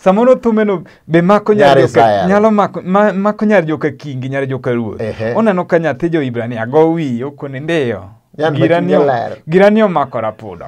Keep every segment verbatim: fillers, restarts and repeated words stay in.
Samoro thumeno be mako nyar joka nyalo mako ma, mako nyar joka kingi nyar joka ruoth. Oneno ka nyathi jo Ibrania go wi okone ndeyo. Giranio giranio mako rapudo.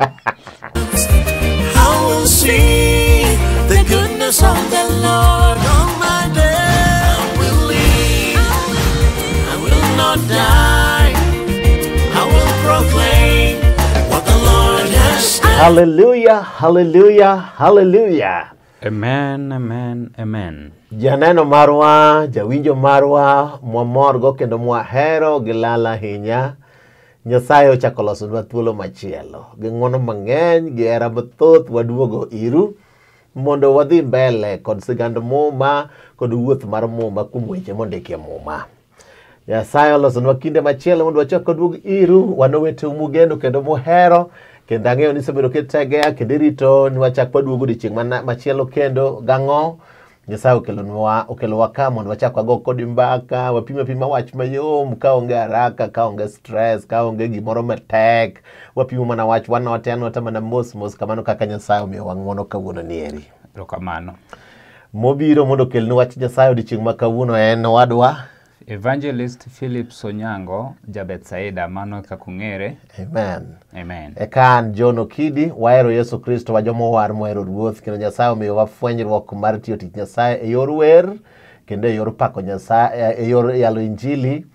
I will see the goodness of the Lord on my day. I will live, I will not die. I will proclaim what the Lord has done. Hallelujah, hallelujah, hallelujah. Amen, amen, amen. Janeno marwa, jawinjo marwa, mwamorgo kendo mwahero gilala hinya. Nyasaye ochako losonwa thuolo machielo. Gi ng'wono mang'eny, gi hera mathoth waduogo iru mondo wadhi mbele kod sigand muma kod wuoth mar muma kuom weche mondiki e muma. Nyasaye olosonwa kinde machielo mondo wachak waduog iru, wan owete mugeno kendo muhero, kendo ang'eyo ni sebedo kitegea kendo irito ni wachak waduogo odiochieng' machielo kendo gang'o. Nyasaye okelonwa okelowa ka mondo wachak wago kod mbaka, wapima pima wach mayom, ka onge haraka, ka onge stress, ka onge gimoro matek, wapimo mana wach wanote anote mana mos mos kamano kaka Nyasaye omiyo wang'wono kawuono nieri. Erokamano. Mobiro mondo okelni wach Nyasaye odiochieng' ma kawuono en wadwa Evangelist Philip Sonyango, Jabetsaida, mano kakung'ere. Amen. Amen. Ekan John Okidi, wahero Yesu Kristo, wajomo war mohero Ruoth, kendo Nyasaye omiyo wafwenyruok mar tiyo tich Nyasaye e yor wer, kendo e yor pako Nyasaye, e yor yalo injili,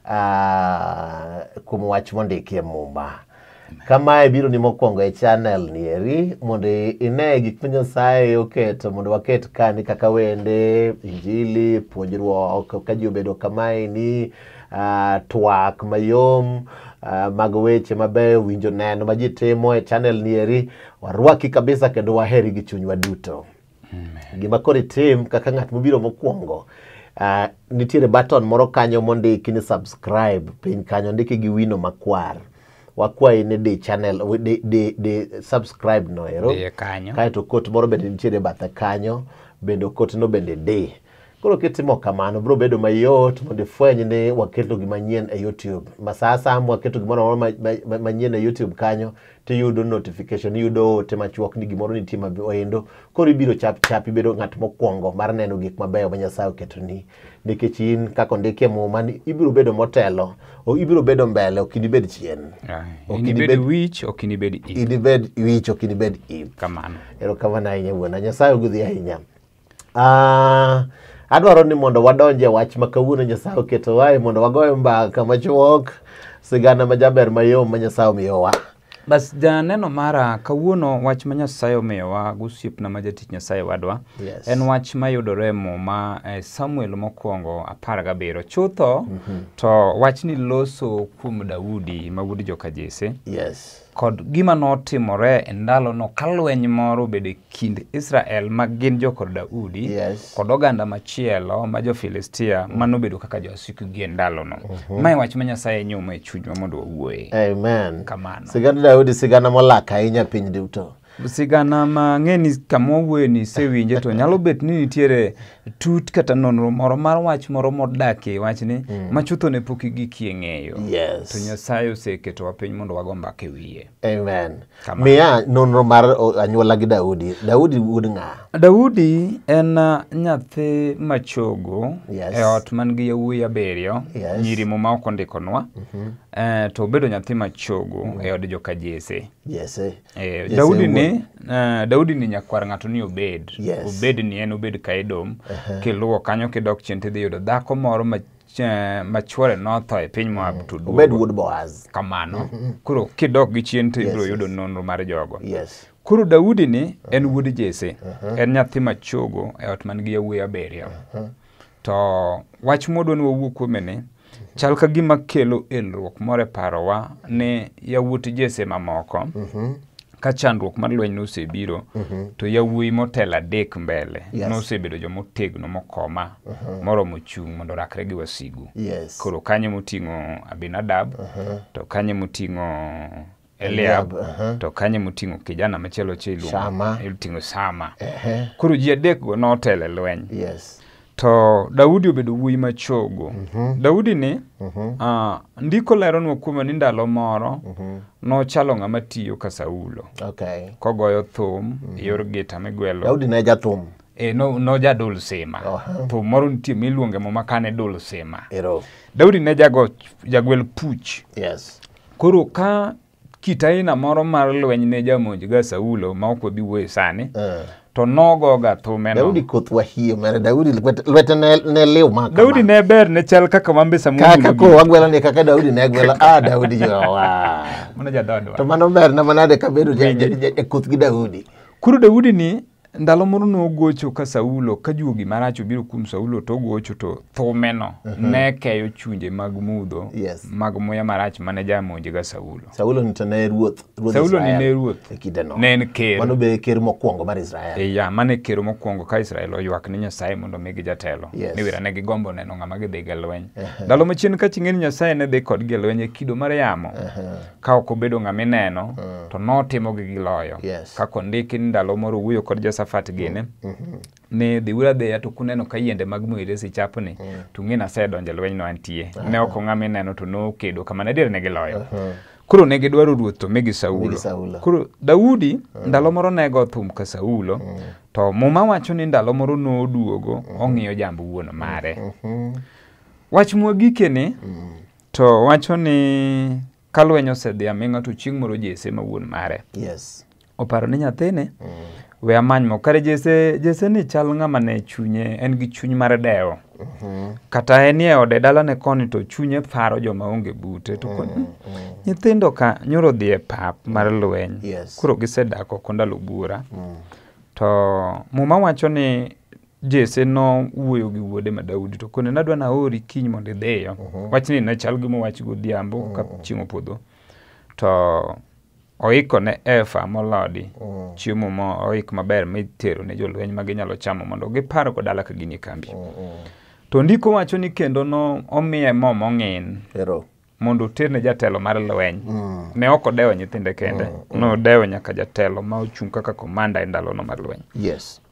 uh, kuom wach mondiki e muma. Kama e biro ni mokwongo e channel nieri, mondo ine gik ma Nyasaye oketo, mondo waket kani kaka wende, injili, puonjruok, ka ji obedo kamae ni uh, twak mayom, uh, mag weche mabeyo, winjo neno ma ji timo e channel nieri, warwaki kabisa kendo waheri gi chunywa duto. Amen. Gima koro itim kaka ng'at mobiro mokwongo, uh, nitiere button moro kanyo mondiki ni subscribe, piny kanyo ndiki gi wino makwar. Wakwayi ni di channel, di, di, di subscribe no ero. Di kanyo. Kaya to kot moro bende nitiere bathe kanyo, bendo kot no bende di. Koro kitimo kamano, bro bedo mayot, mondo ifweny ni waketo gimanyien e YouTube. Masasa waketo gimoro manyien e YouTube kanyo, ti yudo notification, yudo ote machuok ni gimoro nitie mabeyo. Koro ibiro chap chap, ibedo ng'at mokwongo mar neno gik mabeyo ma Nyasaye oketo ni. Nikech in kaka ondiki e muma ni ibiro bedo motelo, o ibiro bedo mbele, ok inibed chien. Ok inibed wich, ok inibed ip. Inibed wich, ok inibed ip. Kamano. Erokamano ahinya wuona. Nyasaye ogudhi ahinya. Ah, adwaro ni mondo wadonje wach ma kawuono Nyasaye oketo wae mondo wagoye mbaka machuok, sigana majaber mayom ma Nyasaye omiyowa. Bas janeno mara kawuono wach ma Nyasaye omiyowa gosiepna ma jatich Nyasaye wadwa. Yes. En wach mayudore e muma eh, Samuel mokwongo apar gabiriyo. Chutho mm -hmm. to wach ni loso kuom Daudi ma wuod joka Jesse. Yes. Kod gima notimore e ndalo no kalweny moro bede kind Israel ma gin jokod Daudi. Yes. Kod oganda machielo ma jo Filistia mm. mano bedo kaka jowasiku gi ndalo no. Mm -hmm. Mae wach ma Nyasaye nyumo e chunywa mondo wawuoye. Amen. Kamano. Sigana Daudi sigana molak ahinya piny duto. Sigana ma ng'eni kama wuoye ni sewinje to nyalo bet ni nitiere tut kata nonro moro mar wach moro modake wach ni mm. machutho ne pok gikie ng'eyo. Yes. To Nyasaye oseketo wa piny mondo wago mbaka e wiye. Amen. Miya nonro mar anyuola gi Daudi. Daudi wuod ng'a? Daudi en uh, nyathi machogo. Yes. E ot man gi yawuoyi abiriyo. Yes. Nyiri ma ok ondikonwa. Mm -hmm. eh, to bedo nyathi machogo mm -hmm. e od joka Jesse. Yes. Eh. Eh, yes, Daudi ni uh, Daudi ni nyakwar ng'ato ni Obed. Yes. Obed ni en Obed Kaedom. Uh -huh. Kiluwo kanyo kidok chien tidhi yudo dhako moro ma machuore notho e piny Moab to duogo. Obed wuod Boaz. Kamano. Mm -hmm. Kuro kidok gi chien to ibiro yudo nonro mar jogo. Yes. Kuro Daudi ni uh -huh. en wuod Jesse. Uh -huh. En nyathi machogo e ot man gi yawuoyi abiriyo. Uh -huh. To wach modwani wawuo kuome ni chal ka gima kelo elruok more parowa ne yawuot Jesse mamoko. Uh -huh. Ka chandruok mar lweny nosebiro mm -hmm. to yawuoyi motelo adek mbele. Yes. Nosebedo jomotegno mokoma uh -huh. moromo chung' mondo rakre gi wasigu. Yes. Koro kanye moting'o Abinadab uh -huh. to kanye moting'o Eliab uh -huh. to kanye moting'o kijana machielo chiluongo Shama. Iluting'o Sama. Uh -huh. Koro ji adek go notelo lweny. Yes. To Daudi obedo wuoyi machogo. Mm -hmm. Daudi ni mm -hmm. uh, ndiko lero nwa kuome ni ndalo moro mm -hmm. no chalo ng'ama tiyo ka Saulo. Okay. Kogoyo thum mm -hmm. yor gita migwelo. Daudi ne jathum. E no no jadol sema. Uh-huh. To moro nitie miluonge mo makane dol sema. Ero. Daudi ne jago jagwel puch. Yes. Koro ka kitaina moro mar lweny ne jamonj ga Saulo ma ok bi wuoye sani. Uh. To nogo ga thume no. Daudi koth wahio mere Daudi lwete ne ne lew maka. Daudi ne ber ne chal kaka mambe Samuel. Kaka ko wagwela ne kaka Daudi ne gwela ah Daudi jo wa. Mano jadodwa. To mano ber na manade ka bedo e koth gi Daudi. Kuro Daudi ni ndalo moro no gocho ka Saulo ka juogi maracho biro kum Saulo to gocho to thume no uh -huh. ne keyo chunje mag mudho yes. mag muya marach mane jamonje ga Saulo. Saulo ni tane ruoth ruoth Saulo ni ne ruoth e kideno. Ne en ker. Mano be ker mokwongo mar Israel. E ya mane ker mokwongo ka Israel oywak ni Nyasaye mondo migi jatelo. Yes. Ni wira ne gigombo neno ng'ama gidhi ga lweny. Uh -huh. Ndalo machien ka ching'eni Nyasaye ne dhi kod gi lweny e kido mar yamo. Uh -huh. Ka ok obedo ng'ama ineno uh -huh. to notimo gi giloyo. Yes. Ka kondiki ndalo moro wuoyo kod Josafat gene. Uh -huh. Mm -hmm. Ne dhiura dhe to kuneno ka yiende mag mwire si chapni mm. to ngina se donje lweny no antie uh -huh. ne ok ng'ama neno to no kedo kama ne dir ne giloyo uh -huh. Kuro ne gidwaro ruoth to megi Saulo. Saulo kuro Daudi uh -huh. ndalo moro ne go thum ka Saulo uh -huh. to muma wacho ni ndalo moro no duogo uh -huh. ong'iyo jambu wuon mare uh -huh. Wach mwagike ni uh -huh. to wacho ni kalwenyo sedhi aminga to chieng' moro Jese ma wuon mare yes oparo ni nyathine uh -huh. we amany mo kare Jese Jese ni chal ng'ama ne chunye en gi chuny mar dewo. Uh -huh. Kata en ye ode dala ne koni to chunye paro joma onge bute to koni. Uh -huh. Nyithindo ka nyoro dhi e pap mar lweny. Yes. Kuro gisedako kondalo bura. Uh -huh. To muma wacho ni Jese no wuoyo gi wuode ma Daudi to koni nadwa na ori kiny mondo idhiyo. Uh -huh. Wachni ne chal gimo wach godhiambo uh -huh. ka chieng' opodho. To oiko ne efa molodi mm. chiemo mo oik maber mitero ne jolweny ma ginyalo chamo mondo gipar go dala ka gini kambi. Mm -mm. To ndiko wacho ni kendo no omiye mo mong'in. Ero. Mondo terne jatelo mar lweny. Mm. Ne ok odewo nyithinde kende. Mm -mm. No odewo nyaka jatelo ma ochung' kaka komanda e ndalo no mar lweny. Yes.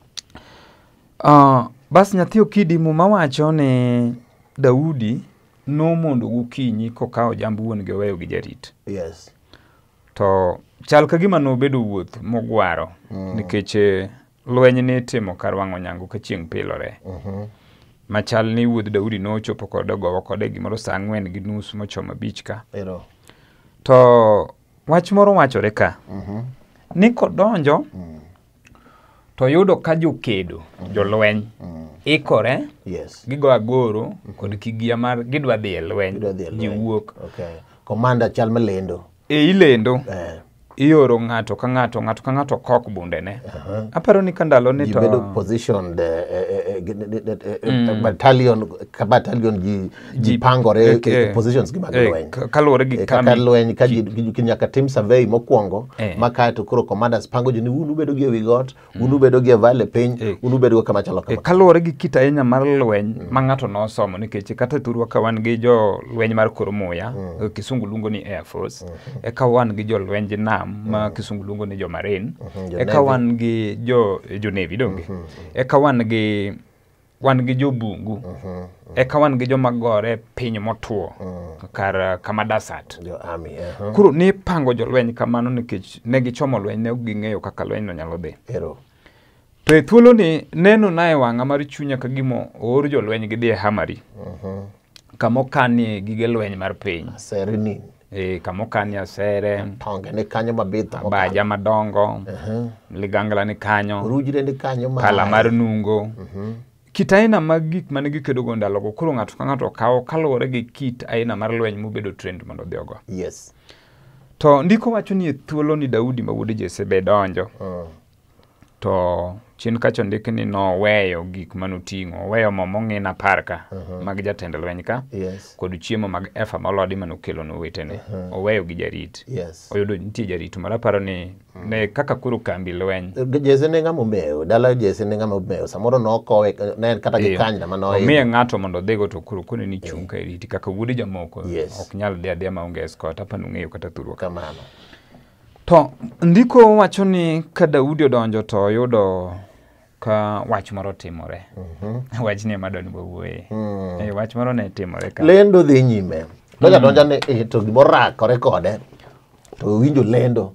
Uh, bas nyathi okidi muma wacho ni Daudi no mondo gokinyi kokawo jambu wuon gi weyo gi jarit. Yes. To chal ka gima no bedo wuoth mogwaro mm. nikech lweny ni timo kar wang'o nyango ka chieng' pilore. Mhm. Mm Machal ni wuod Daudi no chopo kod gowo kod gimoro saa ang'wen gi nus mochomo abich ka. Ero. To wach moro wachore ka. Mhm. Mm ni kodonjo mm. to yudo ka jokedo mm -hmm. jolweny mm. ikore. Yes. Gigo agoro mm -hmm. kod kigia mar gidwa dhi e lweny ji wuok. Okay. Komanda chal malendo. E ilendo eh. Ioro ng'ato ka ng'ato ng'ato ka ng'ato kok bunde ne uh -huh. Aparo ni kandalo ni to bedo positioned battalion ka battalion ji ji pangore positions gi maglweny kalore gi kambi kalweny ka ji nyaka tim survey mokwongo maka to koro commanders pango ji ni unu bedo gi wi got unu bedo gi vale piny unu bedo kama chalo kama kalore gi kita enya mar lweny ma ng'ato no somo nikech kata turwa ka wan gi jo lweny mar koromoya kisungu luongo ni air force e ka wan gi jo lweny nam ma kisungu luongo ni jo marine e ka wan gi jo jo navy donge e ka wan gi wan gi jo bungu e ka wan gi jo magore piny motuo kar kama dasat jo army kuro ni pango jo lweny kamano nikech ne gichomo lweny ne ging'eyo kaka lweny no nyalo dhi. Ero. To e thuolo ni neno nae wang'a mar chunya ka gimo or jo lweny gidhi e Hamari. Mhm. Kamo kani gige lweny mar piny. Serini. E kamo kani asere tonge ne kanyo mabitho baja madongo uh -huh. ligangla ni kanyo rujire ni kanyo ma pala mar nungo uh -huh. Kit aina mag gik mane gikedo go ndalogo koro ng'ato ka ng'ato kawo kaluwore gi kit aina mar lweny mobedo trend mondo dhiogo. Yes. To ndiko wacho ni e thuolo ni Daudi ma wuod Jesse be donjo. Uh. To chien kacho ndiki ni no weyo gik manoting'o weyo mo mong'in apar ka uh -huh. mag jatend lweny ka. Yes. Kod chiemo mag efa molodi manokelo no wetene uh -huh. oweyo gi jarit. Yes. Oyudo nitie jarit mara paro ni uh -huh. ne kaka kuro kambi lweny Jesse ne ng'ama omewo dala Jesse ne ng'ama omewo samoro no kowe ne kata gi kanyna mano omiye ng'ato mondo dhigo to kuro kone ni chung ka riti kaka wuode jamoko yes. ok nyal dhi adhiya maonge escort apa nung'eyo kata thurwa kamano. To ndiko wacho ni ka Daudi odonjo to yudo ka wach moro timore. Mhm. Mm wach ni madoni bowuoye. Mm. E wach moro ne timore ka. Lendo dhi nyime. Doja mm. donja ne e to gimoro rakore kode. To winjo lendo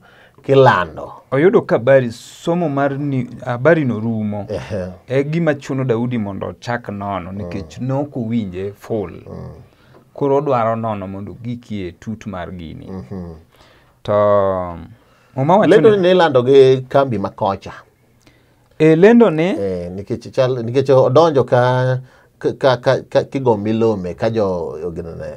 kilando. Oyudo ka habari somo mar ni habari no rumo. Ehe. E gima chuno Daudi mondo chak nono nikech mm. noko winje full. Mm. Koro dwaro nono mondo gikie tut mar gini. Mm -hmm. To Muma wacho lendo ni lando gi kambi makocha. E lendo ni eh nikech chal nikech odonjo ka ka ka, ka kigo milome ka jo yoginene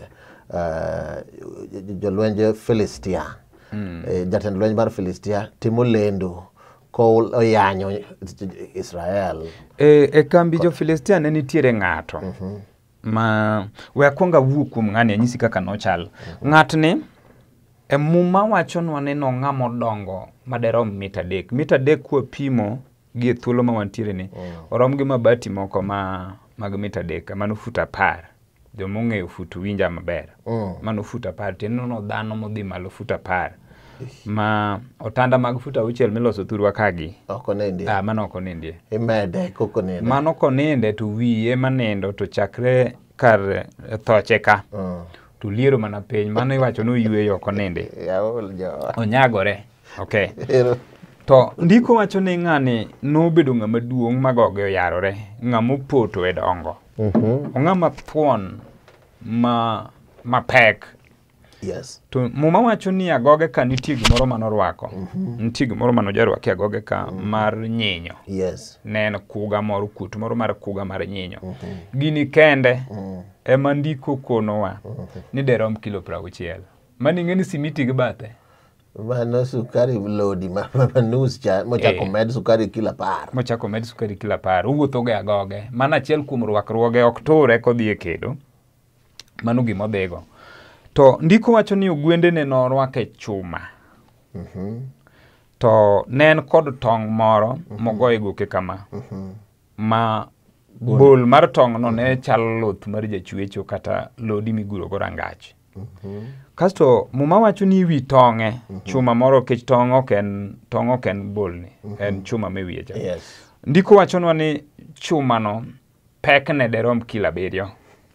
uh, jo lwenje Philistia. Mm. Eh, jatend lwenje mar Philistia timo lendo ko oyanyo Israel. E, e kambi jo Philistia ne nitiere ng'ato. Mm -hmm. Ma we akwonga wuok kuom ng'ani anyisi kaka nochal. Mm -hmm. Ng'atni e Muma wacho nwa ni no ng'amo dongo maderom mita dek. Mita dek kwa pimo gi thuolo ma wantiere ni. Mm. Orom gi mabati moko ma mag mita dek mano fut apar. Jo mong'eyo fut winja maber. Mm. Mano fut apar teno no dhano modhi malo fut apar. Ma otanda mag fut auchiel miloso thurwa kagi. Oko nende. Ah, mano oko nende. Imede koko nende. Mano oko nende to wiye manendo to chakre kar thoche ka. Mm. To liero mana piny mano iwacho no yweyo oko nende. Yaol jo. Onyagore. Okay. To ndiko wacho ni ng'ani nobedo ng'ama duong' magoge oyarore, ng'ama poto e dongo. Mhm. Mm ng'ama thuon ma mapek. Yes. To Muma wacho ni agoge ka nitie gimoro manorwako. Mm -hmm. Nitie gimoro manojarwako agoge ka mm -hmm. mar nyinyo. Yes. Nen kuga moro kut moro mar kuga mar nyinyo. Mm -hmm. Gini kende mm -hmm. ema ndiko konowa mm -hmm. ni derom kilo prauchiel. Mani ng'eni simiti gi bathe. Mano sukari lodi ma manus cha mochako e, med sukari kila par. Mochako med sukari kila par. Uwuotho ge agoge. Mana achiel kuom rwakruoge ok tore kodhi e kedo. Mano gima dhego. To ndiko wacho ni ogwende ne norwake chuma. Mhm. Mm to nen kod tong moro mm -hmm. mogoye goke kama. Mhm. Mm ma bol mar tong no ne chal loth mar jachwecho kata lodi miguro go rangach. Mhm. Mm Kasto Muma wacho ni wi tonge mm -hmm. chuma moro kech tongo ken tongo ken bol ni mm -hmm. en chuma mewiye cha. Yes. Ndiko wacho nwa ni chuma no pek ne derom kila berio.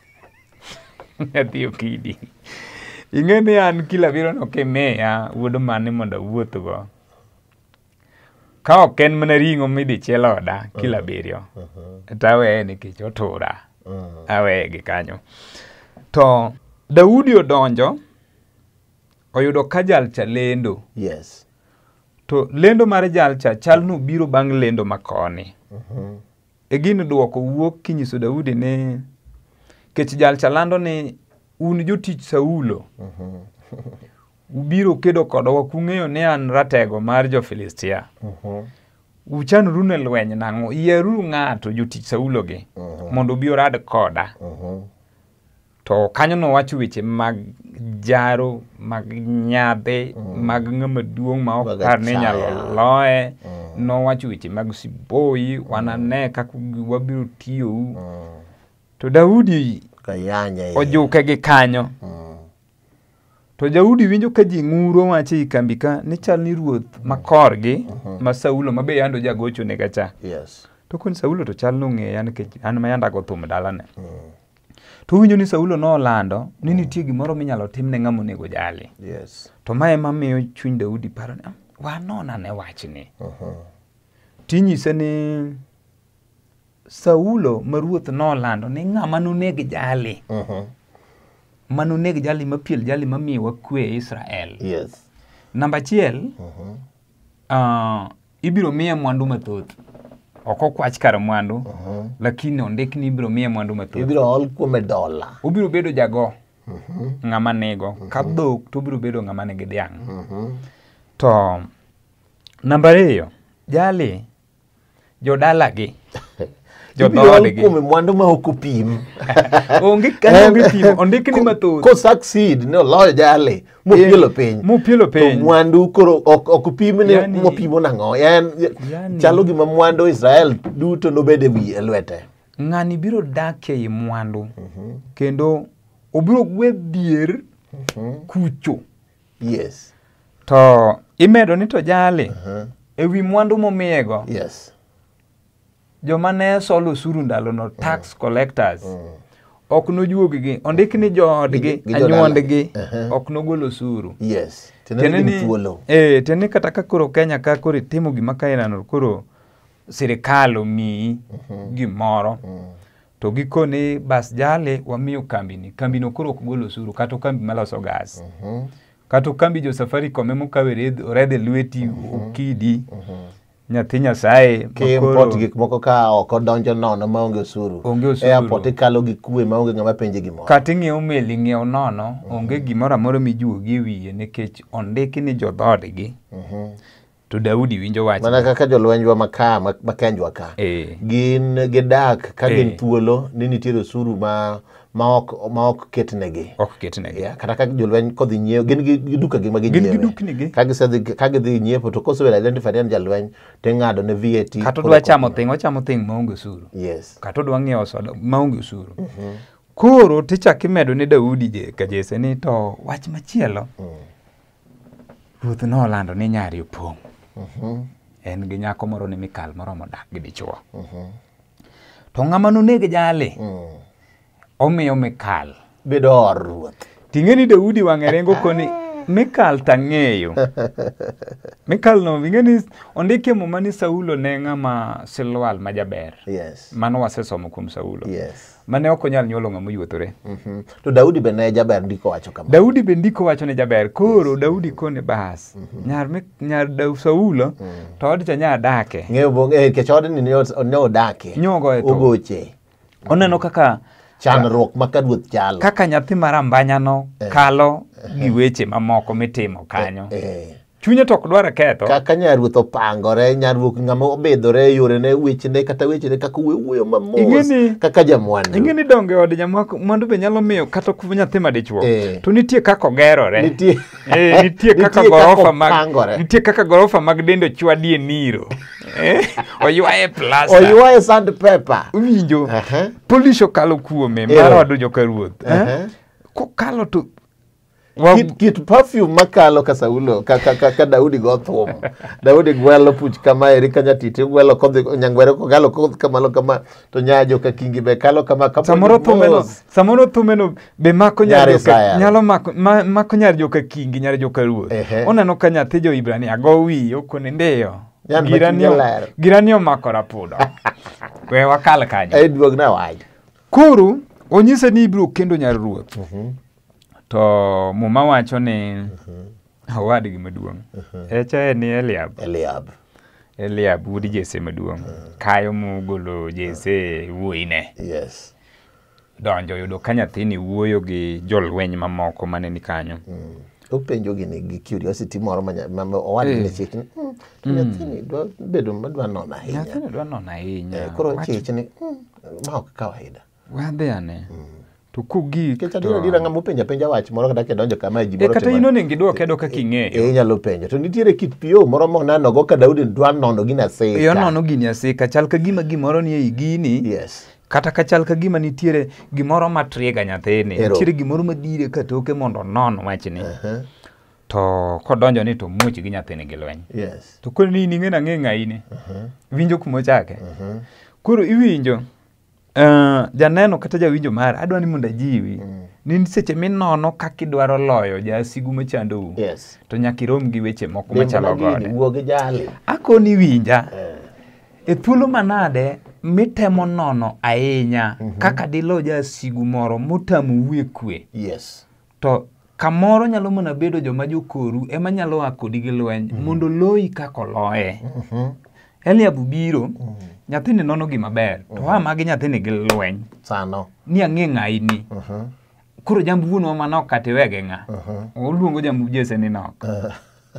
Ati okidi. Ingeni an kila biro no kemeya wuodo mane mondo wuotho go. Ka oken mana ringo midi cheloda kila uh -huh. berio. Uh -huh. Tawe ni kech otura. Uh -huh. Awe gi kanyo. To Daudi odonjo oyudo ka jalcha lendo. Yes. To lendo mar jalcha chal no biro bang' lendo makoni. Mhm. Uh-huh. E gini duoko wuok kinyiso Daudi ne kech jalcha lando ni un jotich Saulo. Mhm. Uh-huh. Ubiro kedo kodwa kung'eyo ne an ratego mar jo Filistia. Mhm. Uh-huh. Uchan rune lweny nango yeru ng'ato jotich Saulo gi. Mhm. Uh-huh. Mondo biro rad koda. Mhm. Uh-huh. To kanyo no wacho weche mag jaro, mag nyadhe, mm. mag ng'ama duong' ma ok par ne nyalo loe. Mm. No wacho weche mag siboi, mm. wanane kaka wabiro tiyo. Mm. To Daudi kayanya ojuke gi kanyo. Mm. To Daudi winjo ka ji ng'uro wacho i kambi ka ni chal ni ruoth mm. makorgi, mm -hmm. ma Saulo mabe yando jagocho ne gacha. Yes. To kun Saulo to chal no ng'eya nikech an ma yanda go thum dalane. Mm. To winjo ni Saulo no lando ni nitie gimoro minyalo timne ng'amo nego jali. Yes. To mae ema miyo chuny Daudi paro ni wanona ne wachni. Mhm. Uh-huh. Tinyise ni Saulo maruoth no lando ni ng'ama no neg jali. Mhm. Uh-huh. Mano neg jali mapiel jali mamiwa kwe Israel. Yes. Namba achiel, mhm. Uh-huh. Ah, uh, ibiro miye mwandu mathoth. Oko kwach kar mwandu, uh -huh. lakini ondik ni ibiro miye mwandu mathoth. Ibiro ol kuome dola. Ubiro bedo jago. Uh -huh. Ng'ama nego. Uh -huh. Ka dhok to ubiro bedo ng'ama nigi dhiang'. Uh -huh. To namba ariyo, jali jodala gi. Jodala gi. Kuome mwandu ma ok opim. Onge kanyo pim, ondik ni mathoth. Ko succeed no loyo jali. Mo pielo piny. Mo pielo piny. To mwandu koro ok opim ne yani, mo pimo nango. Yan yani, chalo gima mwandu Israel duto no bede wi elwete. Ng'ani biro dake i mwandu. Uh -huh. Kendo obiro gwe dhier uh -huh. kucho. Yes. To imedo ni to jali. Uh -huh. Ewi mwandu momiyego. Yes. Joma ne solo suru ndalo no tax uh -huh. collectors. Uh -huh. ok nojuoggi, ondik ni joodgi, anyuondgi, ok nogolo osuru. Yes. Tiende thuolo. Eh, tiende kata ka koro Kenya ka koro itimo gima kainano koro sirikal omiyi gimoro. To gikone bas jale wamiyo kambini. Kambino koro ok golo osuru kata kambi maloso gas. Kata kambi jo Safaricom emo kawe redhe lweti okidi. Nyathi Nyasaye import gik moko ka ok odonjo nono maonge osuru. Airport ikalo gi kwe maonge ng'ama penje gimoro. Kata ing'iewo meli ing'iewo nono, onge gimoro amora mijuogi e wiye nikech ondiki ni jodhodgi. To Daudi winjo wach. Mana kaka jolwenjwa maka makenjwa ka. Gin gidak ka gin thuolo ni nitiere osuru ma ma ok ma ok ketnegi. Ok ketnegi. Kata ka jolweny kodhi nyiewo gin gi duka gi magi nyiewo. Gin gi duknigi. Ka gisedhi ka gidhi nyiewo to kosebed identified en jalweny to ng'ado ne V A T. Kata odwa chamo thing, ochamo thing maonge osuru. Yes. Kata odwa ng'iewo soda maonge osuru. Koro tichak imedo ne Daudi je ka Jese ni to wach machielo. Ruoth nolando ni nyari opong'. En gi nyako moro ni Mikal moro modak gi dichuo. To ng'ama noneg jale. Omiyo Mikal bedo or ruoth. Ting'eni Daudi wang'e rengo koni Mikal tang'eyo. Mikal no ving'eni ondike mo mani Saulo ne ng'ama Silwal majaber. Yes. Mano wasesomo kuom Saulo. Yes. Mane ok onyal nyuolo ng'ama yuothore. Mhm. To Daudi be ne jaber ndiko wacho kama. Daudi be ndiko wacho ne jaber. Koro Daudi kone bas. Nyar nyar Daud Saulo to od cha nya dake. Ng'eyo bo eh ke chod ni ne odake. Nyogo e to. Ogoche. Oneno kaka chandruok makaruoth chalo. Kaka nyathi marambanyano kalo gi weche mamoko mitimo kanyo. Chunye tok dwara ketho. Kaka nyaruoth opangore, nyaruoth ng'ama obedhore yore ne wechene kata wechene kaka wuoyo mamos kaka jamwandu. Ingeni donge od jamako mwandu be nyalo miyo kata ku nyathi madichuo. To nitie kaka ogerore. Nitie eh nitie kaka gorofa mag nitie kaka gorofa mag dendo chwadie niro. Eh oywaye plaster. Oywaye sandpaper. Uwinjo. Polisho kalo kuome mar od joka ruoth. Eh ko kalo to Kit, kit perfume makalo ka Saulo ka, ka, ka, ka Daudi go thum. Daudi gwelo puch kama eri kanya titi gwelo kodhi nyangwere ko galo kodhi kamalo kama to nyajo ka kingi be kalo kama kapo samoro thumeno samoro thumeno be mako nyarjo ka nyalo mako ma, mako nyarjo ka kingi nyarjo ka ruoth. Oneno ka nyathi jo Ibrania go wi okone ndeyo giranio giranio mako rapudo. We wakal kanyo ai duog na waj kuru onyise ni ibro kendo nyar ruoth. Mhm. To muma wacho ni owadgi maduong'. Echa ni Eliab. Eliab. Eliab wudi Jese maduong'. Kayo mugolo Jese wuoyine. Yes. Donjo yudo ka nyathini wuoyo gi jolweny mamoko mane ni kanyo. Openjo gini gi curiosity moro ma owadgi ne chik ni nyathini dwa bedo madwa nono ahinya. Nyathini dwa nono ahinya. Koro chich ni ma ok kawaida. Wadhi ane. To kugi kecha dira dira ng'amo penja penja wach moro kata ke donjo kama ji moro. E kata ino nengi duoke doka king'eyo. E nyalo penja. To nitiere kit pio moro monano go ka Daudi dwa nono gina seka. Yo nono gina seka chal ka gima gimoro ni e gini. Yes. Kata ka chal ka gima nitiere gimoro matriega nyathini. Nitiere gimoro madire ka toke mondo nono wachni. Uh-huh. To kodonjo ni to muoch gi nyathini gi lweny. Yes. To koro ni ning'ena ng'enga ine. Uh-huh. Winjo kumo chake. Uh-huh. Koro iwinjo Uh, janeno kata jawinjo mar adwa ni mondo ajiwi mm. ni seche minono kaka idwaro loyo jasigu machando. Yes. To nyaka irom gi weche moko machalo gode. Wuoge jale. Akoni winja. Eh. E thuolo manade mitemo nono ahinya mm -hmm. kaka dilo jasigu moro motamo wuye kwe. Yes. To kamoro nyalo mana bedo joma jokoru ema nyalo akodi gi lweny mm -hmm. mondo loyi kaka loye. Mhm. Mm Eliab biro mm. nyathini nono gima ber mm -hmm. to ha magi nyathini gi lweny sano ni ang'e ng'aini uh -huh. koro jambu wuonwa manok kata wege ng'a uh -huh. oluongo jambu Jese ni nok uh -huh.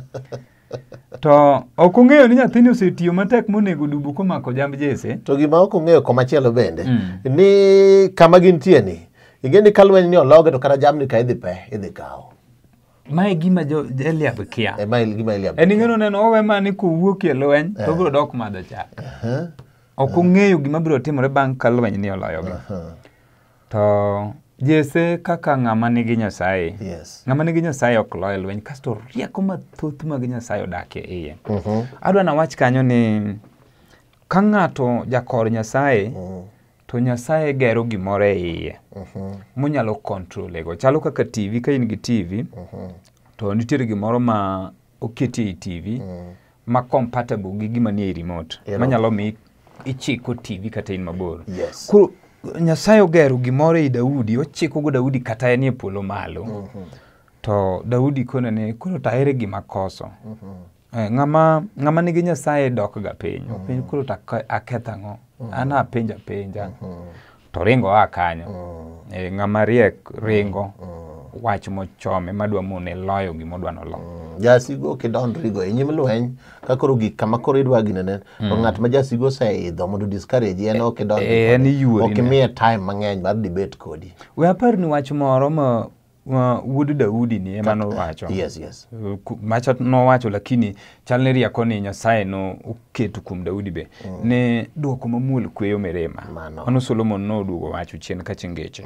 To ok ong'eyo ni nyathini osetiyo matek monego dubu komako jamb Jese. To gima ok ong'eyo komachielo bende mm. ni kama gintie ni ingeni kalweny ni ologe to kata jamni ka idhi pe idhi kawo. Mae gima jo Eliab kia. E mae gima Eliab. En ng'eno neno owe mani kowuok e lweny uh -huh. to biro dok madho chak. Uh -huh. Ok ong'eyo gima biro timore bang' ka lweny ni oloyogi. Uh -huh. To Jese kaka ng'ama nigi Nyasaye. Yes. Ng'ama nigi Nyasaye ok loyo lweny kasto rieko mathoth mag Nyasaye odak e iye. Uh -huh. Adwa na wach kanyo ni ka ng'ato jakor Nyasaye uh -huh. to Nyasaye gero gimoro e iye munyalo control ego. Chalo kaka T V, ka in gi T V to nitiere gimoro ma oketi e T V ma compatible gi gima nie e remote manyalo mi ichiko T V kata in mabor. Yes. Koro Nyasaye ogero gimoro e Daudi, ochiko go Daudi kata en e polo malo. To Daudi kone ne koro taere gima koso. Eh, ngama ngama nigi Nyasaye dok ga piny. Piny koro ta aketha ngo. Ana apenja penja. To ringo akanyo. Eh, ngama riek ringo. Wach mochome madwa mone loyo gimodwa no lo. Jasigo kidondrigo e nyim lweny ka koro gik kama koro idwa ginene to ng'at ma jasigo oseidho mondo discourage en ok idondrigo. En yuori. Ok miye time mang'eny mar debate kodi. We apar ni wach moro ma wuod Daudi ni ema no wacho. Yes, yes. Macha no wacho lakini chalne riako ni Nyasaye no oketo kuom Daudi be. Ne duoko mamuol kweyo mirima. Mano Solomon no duogo wacho chien ka chengeche.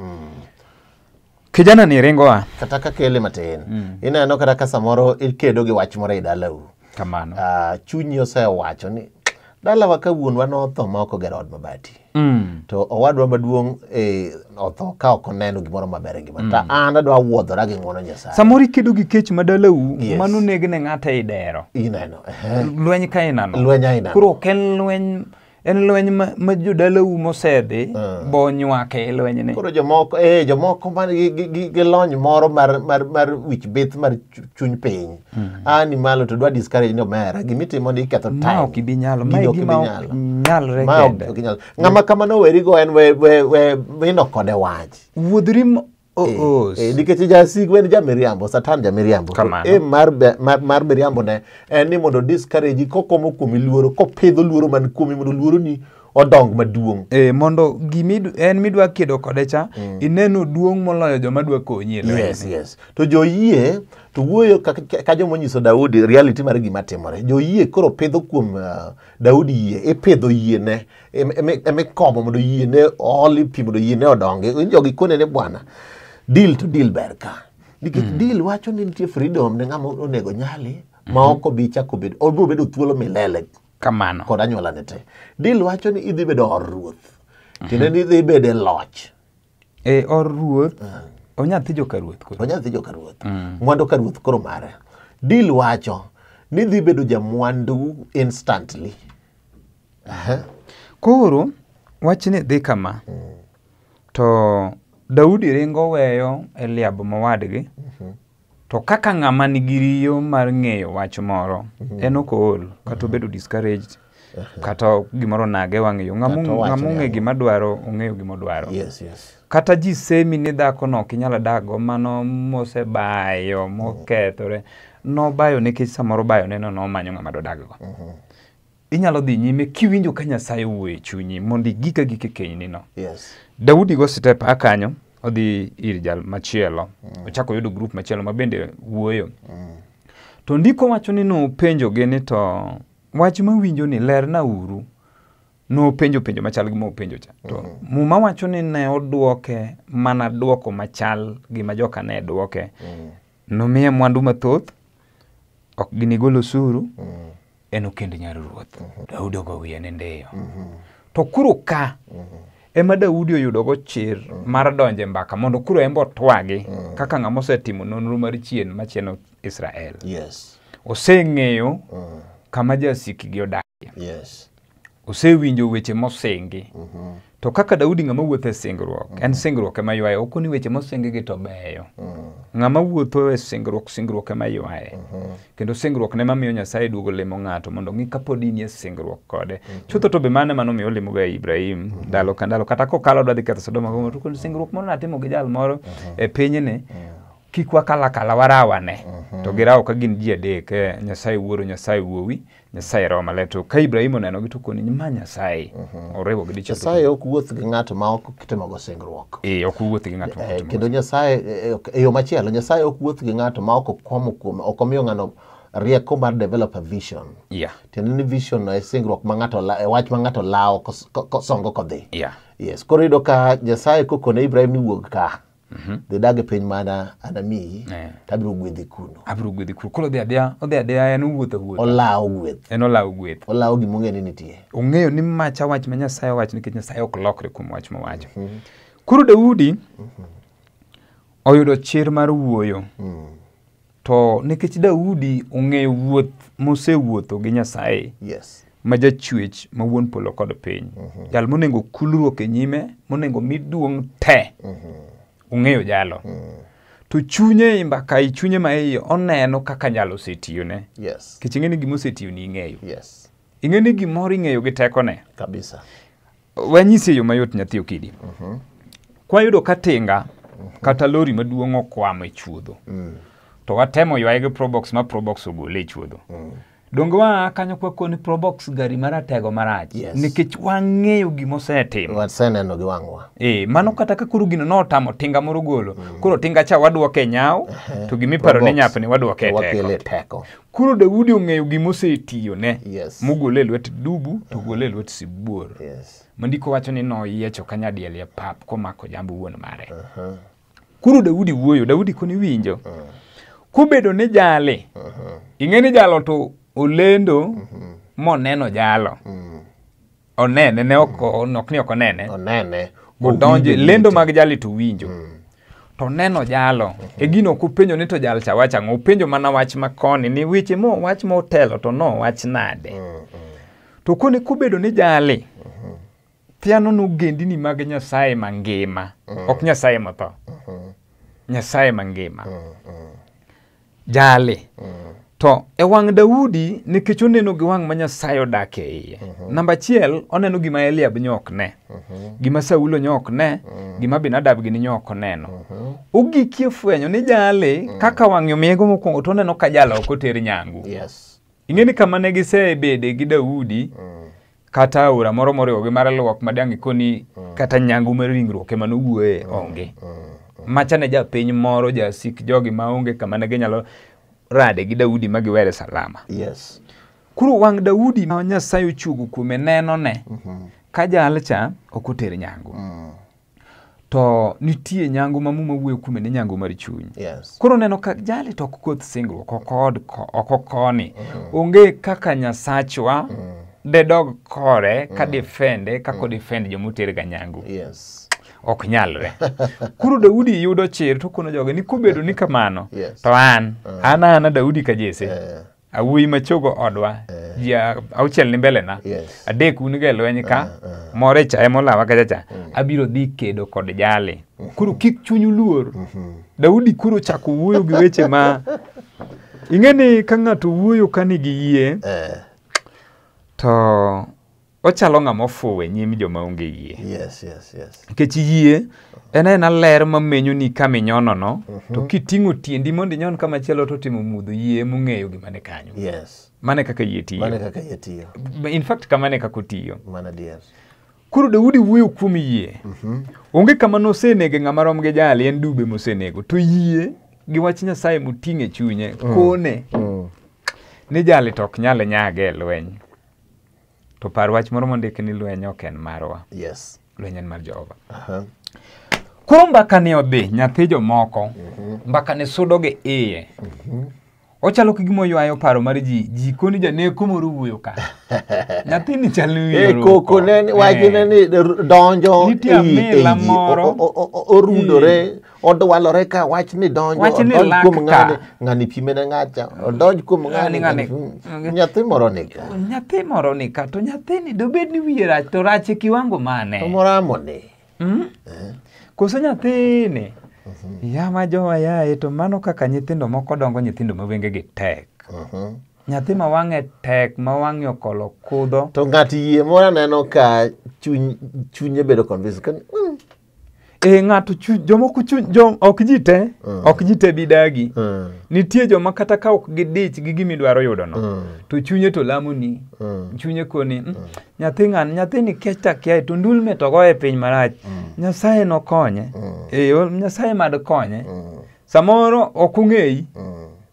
Kijana ni ringoa. Kata ka kele matin. Mm. Ineno kata ka samoro ikedo gi wach moro e dalau. Kamano. Ah, uh, chunyi osewacho ni dalawa ka wuonwa notho ma ok ogero od mabati. Mm. To owadwa maduong' e otho ka ok oneno gimoro maber e ngima. Mm. Ta an adwa wuodhora gi ng'wono Nyasaye. Samoro ikedo gi kech madalau, yes. Mano negne ng'ata e dero. Ineno. Lweny ka inano. Lweny inano. Kuro ken lweny en lweny ma, ma jodalau mosedhi uh. bo nywake e lweny ne. Koro jomoko eh jomoko man gi gi gi lony moro mar mar mar wich bith mar chuny piny. Mm. Ani malo to dwa discourage no mera gimitimo ni ketho time. Ma ok ibi nyalo, ma gima nyalre kende. Ng'ama kamano weri go en we we we mino kode wach. Wuodhri Oh, oh. Eh, nikech jasig wen ja Miriambo, Satan ja Miriambo. E mar mar, mar Miriambo ne en ni mondo discourage kokomo kuom luoro, kopidho luoro man kuom mondo luoro ni odong maduong. Eh mondo gimi en midwa kedo kode cha mm. ineno duong moloyo joma dwa konyi. Yes, yes. To joyie to wuoyo ka, ka jomo nyiso Daudi reality mar gima timore. Joyie koro pedho kuom uh, Daudi yie, e pedho yie ne eme eme komo mondo yie ne oli pi mondo yie ne odonge. Jogi kone ne bwana. Deal to deal berka. Nikech mm. deal wacho ni nitie freedom ne ng'ama onego nyali mm -hmm. ma ok obi chako bedo obiro bedo thuolo milele kamano kod anyuola ne te. Deal wacho ni idhi bedo or ruoth. Mm -hmm. Tinde ni idhi bedo loch. E or ruoth mm. onyathi joka ruoth koro. Onyathi joka ruoth. Mm. Mwandu ka ruoth koro mare. Deal wacho ni idhi bedo jamwandu instantly. Aha. Koro wachni dhi kama. Mm. To Daudi ringo weyo Eliab mawadgi. Mm -hmm. To kaka ng'ama nigi riyo mar ng'eyo wach moro, mm -hmm. en ok ool, kata obedo discouraged, uh -huh. kata gimoro nage wang'eyo. Ng'amu ng'e gima dwaro, ong'eyo gima dwaro. Yes, yes. Kata ji semi ni dhako no kinyala dago, mano mose bayo, mokethore. No bayo nikech samoro bayo neno no manyo ng'ama do dago. Mm -hmm. Inyalo dhi nyime kiwinjo ka Nyasaye wuoyo chunyi mondo gika gike kenyni no. Yes. Daudi go step akanyo odhi ir jal machielo. Mm. Ochako yudo group machielo mabende wuoyo. Mm. To ndiko wacho ni no penjo gene to wach mawinjo ni ler na uru. No penjo penjo machal gi mo penjo cha. To mm -hmm. muma wacho ni ne oduoke mana duoko machal gi majoka ne duoke. Mm. No miye mwandu mathoth ok gini golo suru. Mm. Eno kende nyar ruoth. Mm -hmm. Daudi go wiye ne ndeyo. Mm -hmm. To kuro ka mm -hmm. ema Daudi oyudo go chir mm. mar donje mbaka mondo kuro embo twagi mm. kaka ng'ama osetimo nonro mar chien machieno Israel. Yes. Oseng'eyo mm. kama jasikgi odakie. Yes. Osewinjo weche mosengi. Mm -hmm. To kaka Daudi ng'ama wuotho e singruok, mm -hmm. en singruok ema ywaye, ok ni weche mosengi gi to beyo. Mm. Ng'ama wuotho e singruok, singruok ema ywaye. Mm -hmm. Kendo singruok ne mamiyo Nyasaye duogo lemo ng'ato mondo ng'i kapodi ni e singruok kode. Mm -hmm. Chutho to be mane mano miyo lemo ga Ibrahim mm -hmm. ndalo ka ndalo kata kokalo dwa dhi ketho Sodoma gomo to singruok moro natimo gi jal moro mm -hmm. e pinyne. Mm -hmm. Kik wakala kala warawane. Mm -hmm. To girawo ka gin ji adek, Nyasaye wuoro, Nyasaye wuowi, Nyasaye roho maler. Ka Ibrahim oneno gi to koni ma Nyasaye mm -hmm. orewo gi dicho. Nyasaye ok wuoth gi ng'ato ma ok kitimo go singruok. Eh, ok wuoth gi ng'ato. Eh, kendo Nyasaye e yo machielo Nyasaye ok wuoth gi ng'ato ma ok komo kuom, ok omiyo ng'ano rieko mar develop a vision. Yeah. Tendo ni vision no e singruok ma ng'ato la, e wach ma ng'ato lao kosongo kodhi. Yeah. Yes. Korido ka Nyasaye kokone Ibrahim ni wuog ka. Dhi dage piny mana anamiyi, tabiro gwedhi kuno. Abiro gwedhi kuno. Koro odhi adhiya, odhi adhiya en wuotho wuotho. Olawo gweth. En olawo gweth. Olawo gimong'e ni nitie. Ong'eyo ni macha wach ma Nyasaye wacho nikech Nyasaye ok lokre kuom wach mowacho. Koro Daudi oyudo chir mar wuoyo. To nikech Daudi ong'eyo wuoth mosewuotho gi Nyasaye. Yes. Ma jachwech ma wuon polo kod piny. Jal monengo kulruok e nyime, monengo miduong' te. Ong'eyo jalo. To chunye mbaka i chunye ma iye oneno kaka nyalo osetiyone. Yes. Kech ing'eni gima osetiyoni ing'eyo. Yes. Ing'eni gimoro ing'eyo gi tekone. Kabisa. Wanyisi yo mayot nyathi okidi. Kwa yudo katinga kata lori maduong' okwamo e chuodho. To watemo ywaye gi probox ma probox ogole e chuodho. Dongo kanyo kwa koni probox gari maratego marach. Yes. Nikech wang'eyo gima osetimo. Waseneno gi wang'wa. Eh, mano kata ka koro gino notamo tinga moro golo. Mm. Koro tinga cha waduoke nyao, uh -huh. to gimiparo ne nyapni waduoke teko. teko. Koro Daudi ong'eyo gima osetiyone. Yes. Mogole lwet dubu to gole lwet sibuor. Yes. Mandiko wacho ni no yiecho kanyadiel ya pap komako jambo wuon mare. Uh -huh. Koro Daudi wuoyo, Daudi koni winjo. Uh -huh. Kubedo ni jale. Uh -huh. Ing'eni jalo to olendo uh -huh. moneno jalo. Uh -huh. Onene ne oko uh -huh. nok ni oko nene. Onene. Odonje lendo mag jali to winjo. Uh -huh. To neno jalo. Uh -huh. E gino kupenjo ni to jal cha wacha ng'o penjo mana wach makoni ni wiche mo wach motelo to no wach nade. Uh -huh. To koni kubedo ni jali. Uh -huh. Tiano no gendini mag Nyasaye mangima. Uh -huh. Ok Nyasaye motho. Uh -huh. Nyasaye mangima. Uh -huh. Jali. Uh -huh. To e wang' Daudi nikech oneno gi wang' ma Nyasaye odak e iye. Uh -huh. Namba achiel oneno gima Eliab nyok ne. Uh -huh. Gima Saulo nyok ne. Uh -huh. Gima Abinadab gini nyok neno. Uh -huh. Ogikie fwenyo ni jale uh -huh. kaka wang'yo miego mokwongo to oneno ka jala ok oter nyangu. Yes. Ing'eni kama ne gisebede gi Daudi uh -huh. kata aora moro moriwo gi mar luok madang' ikoni uh -huh. kata nyangu mar ringruok ema nowuoye uh -huh. onge. Uh -huh. Macha ne japiny moro jasik jogi maonge kama ne ginyalo rade gi Daudi magiwere salama. Yes. Kuro wang' Daudi ma Nyasaye ochugo kuome neno ne. Uh -huh. Ka jal cha ok oter nyangu. Uh -huh. To nitie nyangu ma muma wuoyo kuome ni nyangu mar chuny. Yes. Kuro neno ka jali to ok koth singruok ok od ok koni. Uh -huh. Onge kaka Nyasachwa uh -huh. de dog kore ka uh -huh. defende ka ko defend jomoter ga nyangu. Yes. Ok nyalre. Kuro Daudi yudo chir to kono joge ni kubedo ni kamano. Yes. To an uh -huh. ana ana Daudi ka Jesse. Uh -huh. Awuyi machogo odwa. Uh -huh. Jia auchiel ni mbele na. Yes. Adek unige lweny ka. Uh -huh. More cha emola wakacha cha. Uh -huh. Abiro dhi kedo kod jale. Uh -huh. Kuro kik chunyu luor. Uh -huh. Daudi kuro chako wuoyo gi weche ma ing'eni ka ng'ato wuoyo kanigi yie. Uh -huh. To ochalo ng'ama ofuwe nyim joma onge yie. Yes, yes, yes. Nikech yie en ena ler mamenyo ni kama inyono no. Uh -huh. To kiting'o tiendi mondo inyon kama chielo to timo mudho yie mong'eyo gima ne kanyo. Yes. Mane kaka yie tiyo. Mane kaka yie tiyo. In fact kamane kaka otiyo. Mana dier. Kuro Daudi wuoyo kuom yie. Uh -huh. Onge kama nosenege ng'ama rom gi jali en dube mosenego. To yie gi wach Nyasaye moting'e chunye uh -huh. kone. Uh -huh. Ni jali to ok nyal nyage lweny. To par wach moro mondik ni lweny ok en marwa. Yes. Lweny en mar Jehova. Aha. Uh -huh. Kuro mbaka ne odhi nyathi jomoko. Uh -huh. Mbaka ne sudo gi iye. Uh -huh. Ochalo kigimo ywayo paro mar ji ji koni janeko moro wuoyo ka. Nyathi ni chal wiyo. E koko ne wajine ni donjo e la moro orudore odwalore ka wach ni donjo odonj kuom ng'ani ng'ani pimene ng'acha odonj kuom ng'ani ng'ani nyathi moro ni ka. Nyathi moro ni ka to nyathi ni dobed ni wiye rach to rach e kiwango mane. To moramo ni. Mm? Eh. Koso nyathi ni. Uh -huh. Ya ma jowa yae to mano kaka nyithindo moko dongo nyithindo ma wenge gi tek. Uh -huh. Nyathi ma wang'e tek ma wang'e okolo kudho. To ng'ati yie mora neno ka chuny chunye bedo convinced kan. Mm. E ng'ato chuny jomoko chuny jom ok jite uh -huh. ok jite bidagi. Uh -huh. Nitie joma kata ka ok gidich gi gimi dwaro yudo no. Uh -huh. To chunye to lamo ni. Uh -huh. Chunye koni mm, uh -huh. nyathi ng'an nyathi ni keta kia to ndulme to goye piny marach. Uh -huh. Nyasaye no konye. Uh -huh. E Nyasaye mad konye. Uh -huh. Samoro ok ung'ei. Uh -huh.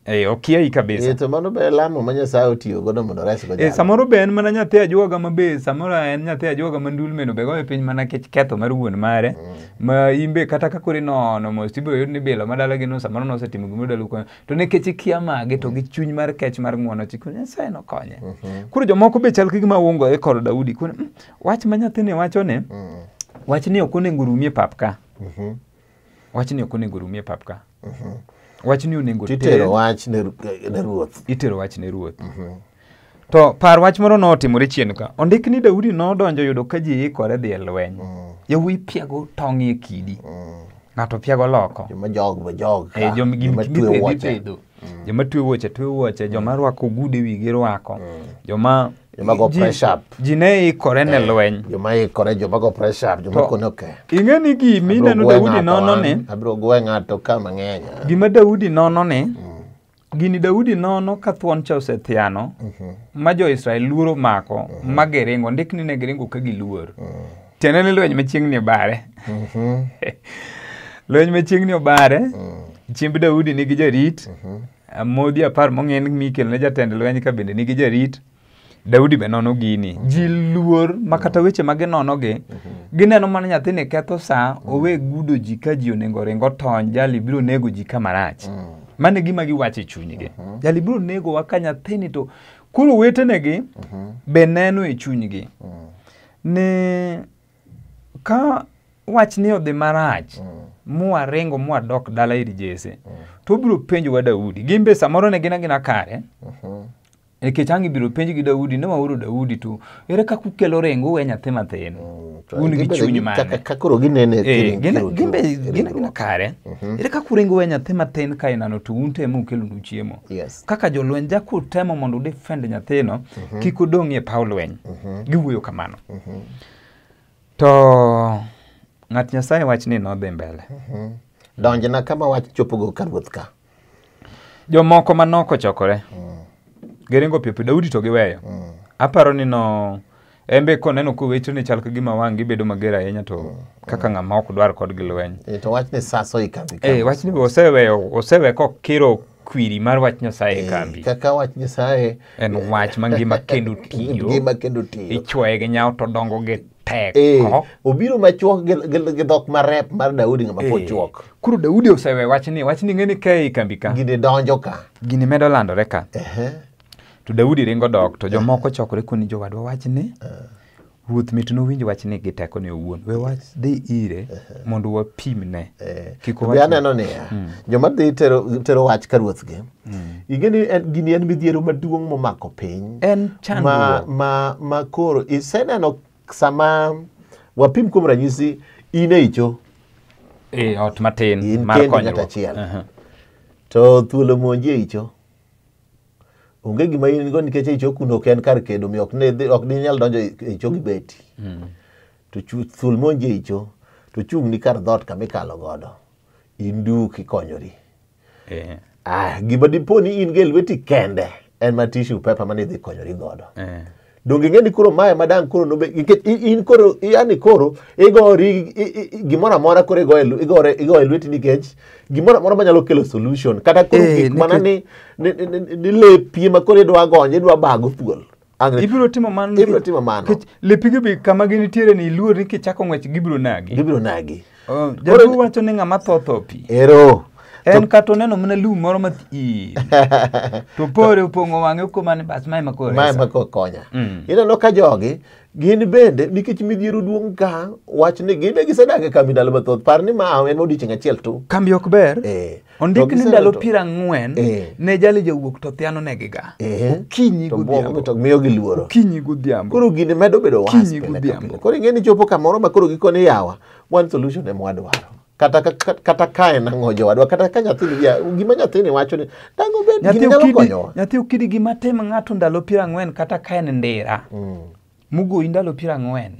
Eh, okiai kabisa. Eh, to mano be lamo ma Nyasaye otiyo godo mondo res go jalo. Eh, samoro be en mana nyathi ajuoga mabe, samoro en nyathi ajuoga mandulme no be goyo piny mana kech ketho mar wuon mare. Ma imbe kata ka kori nono mos tibo yud ni bilo madala gi no samoro no setimo gimo dalu ko. To ne kech kia mage to gi chuny mar kech mar ng'uono chiko Nyasaye no konye. Koro jomoko be chal kigima wuongo e kor Daudi kun wach ma nyathine wacho ne. Wach ni ok onego rumie pap ka. Wach ni ok onego rumie pap ka. Wach ni onego itero wach ne ne ruoth. Itero wach ne ruoth. To par wach moro no otimore chien ka. Ondik ni Daudi no donjo yudo ka ji ikore dhi e lweny. Yawuoyi piago tong' e kidi. Ng'ato piago loko. Joma jog ba jog. Eh, joma gima twe wuoche. Joma twe wuoche, twe wuoche, joma rwako gude wigi rwako. Joma joma go press up. Ji ne ikore ne lweny. Joma ikore, joma go press up, joma kono ke. Ing'e ni gima ineno Daudi nono ne. Abiro gwe ng'ato ka mang'eny. Gima Daudi nono ne. Gini Daudi nono ka thuon cha osethiano. Ma jo Israel luoro mako. Ma giringo. Ndik ni ne giringo ka giluor. Tiende ni lweny machiegni obare. Lweny machiegni obare. Chiemb Daudi nigi jarit. Modi apar mong'en Mikel ne jatend lweny ka bende nigi jarit. Daudi be nono gini. Ji luor makata weche mage nono ge. Gineno mana nyathine ketho sa owe gudo ji ka ji onengo ringo tony jali biro nego ji ka marach. Mane gima giwache chunygi. Jali biro nego wa ka nyathini to kuro wetenegi be neno e chunygi. Ne ka wach ni odhi marach. Mua rengo mua dok dala iri Jese. To biro penjo wa Daudi. Gimbe samoro ne gina gina kare. E kechangi biro penjo gi Daudi ne wauro Daudi tu. Ere ka kukelo rengo we nyathi mathin. Un gi chuny mane. Ka koro ginene eh gimbe gina gina kare. Ere ka kurengo we nyathi mathin ka inano tu unte mu kelo nu chiemo. Kaka jolweny jako temo mondo defend nyathino kik odong e paw lweny. Giwuoyo kamano. To ng'at Nyasaye wach ni no dhi mbele. Donje na kama wach chopogo kar wuoth ka. Jomoko manoko chokore. Geringo piepe Daudi to giweyo. Aparo ni no embe koneno ko wecho ni chal ka gima wangi bedo mager ahinya to kaka ng'ama ok dwar kod gilweny. Eh to wach ni saso ikambi. Eh wach ni oseweyo osewe ko kiro kwiri mar wach Nyasaye kambi. Kaka wach Nyasaye en wach mangima kendo tiyo. Ngima kendo tiyo. Ichwoye gi nyaw to dongo gi tek. Eh obiro machuok gi dhok marep mar Daudi ng'ama pochuok. Kuro Daudi osewe wach ni wach ni ng'eni kae kambi ka. Gini donjo ka. Gini medo landore ka. Ehe. To Daudi ringo dok to jomoko chokore koni jowadwa wach ni. Ruoth mit no winjo wach ni gi teko ne owuon. We wach dhi ire mondo wapimne. Kiko wach. Aneno ni joma dhi tero tero wach ka ruoth gi. Igeni gini en midhiero maduong' momako piny. En chandruok. Ma ma ma koro iseneno sama wapim kuom ranyisi in e icho. Eh ot matin mar konyruok. To thuolo monji e icho. Onge gima in go nikech icho kuno ken kar kedo mi ok ne ok ni nyal donjo icho gi beti. To thul monje icho to chung ni kar dot kamikalo godo. Indu kikonyori. Eh. Ah gima dipo ni in gel weti kende en ma tissue paper mane dhi konyori godo. Eh. Donge ngeni koro mae madang koro no in koro yani koro igori gimora amora koro igoe igore igoe lweti nikech gimora amora manyalo kelo solution kata koro gik mana ni ni lepi ma koro idwa gonje idwa bago thuol. Ibiro timo mano. Ibiro timo mano. Lepi gi kama ginitiere ni luor ni kichako ng'wech gibiro nagi. Gibiro nagi. Oh, jabu wacho ni ng'ama thotho pi. Ero. En kato neno mana lum moro mathi. To pore upongo wang'e uko mane bas mai makore. Mai makokonya. Ineno ka jogi gin bende nikech midhiero duong' ka wach ni gin gisedage kambi ndalo mathoth par ni ma en odiochieng' achiel tu. Kambi ok ber. Eh. Ondik ni ndalo piero ang'wen ne jali jawuok to thiano negiga. Okinyi godhiambo. To miyo gi luoro. Okinyi godhiambo. Koro gine medo bedo was pile. Koro ing'eni chopo kamoro ma koro gikone yawa. One solution em wadwaro. Kata kata kae nango jowadwa kata ka nyathini ya gima nyathini wacho ni dango bed gini nyalo konyo. Nyathi ukidi gima tem ng'ato ndalo piero ang'wen kata kae ne ndera. Mugo indalo piero ang'wen.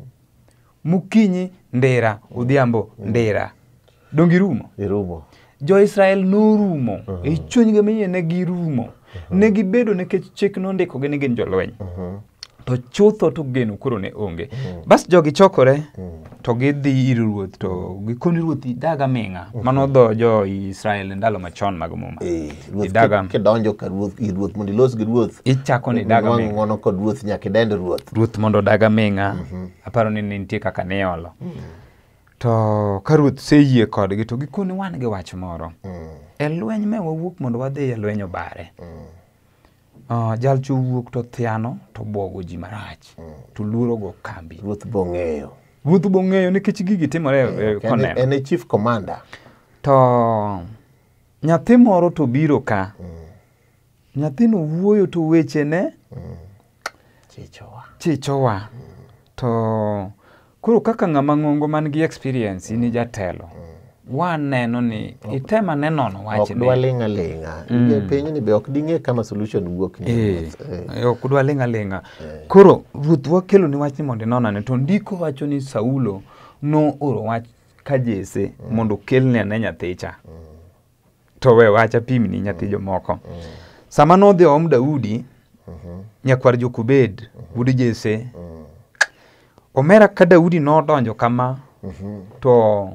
Mukinyi ndera, odhiambo ndera. Dongi rumo. Irumo. Jo Israel no rumo. E chunygi miye ne girumo. Ne gibedo nikech chik no ndiko gi ni gin jolweny. To chutho to geno koro ne onge. Bas jogi chokore to gidhi ir ruoth to gikoni ruoth idaga ming'a mano dho jo Israel ndalo machon mag muma eh ruoth kedonjo ka ruoth ir ruoth mondo ilos gi ruoth ichako ni daga ming'a ngono kod ruoth nyaka dend ruoth ruoth mondo daga ming'a aparo ni nitie kaka ne olo to ka ruoth seyie kodgi to gikoni wan gi wach moro e lweny me wawuok mondo wadhi e lweny obare Uh, jal chu wuok to thiano to bogo ji marach mm. to luoro go kambi ruoth bong'eyo ruoth bong'eyo nikech gigi timore eh, koneno en e chief commander to nyathi moro to biro ka mm. nyathino wuoyo to weche ne mm. chichowa chichowa mm. to koro kaka ng'ama ng'ongo man gi experience mm. ni jatelo mm. waneno ni itema nenono wache ne ok dwa linga linga mm. penyo ni be ok dinge kama solution wuok ni eh, eh. ok dwa linga linga eh. Koro ruoth wakelo ni wach ni mondo nonane to ndiko wacho ni Saulo no oro wach ka Jesse mm. mondo kelne ne nyathicha mm. to we wacha pim ni nyathi jomoko mm. sama no dhi om Daudi mm -hmm. nyakwar Jokubed mm -hmm. Budi Jesse mm. omera ka Daudi no donjo kama mm -hmm. to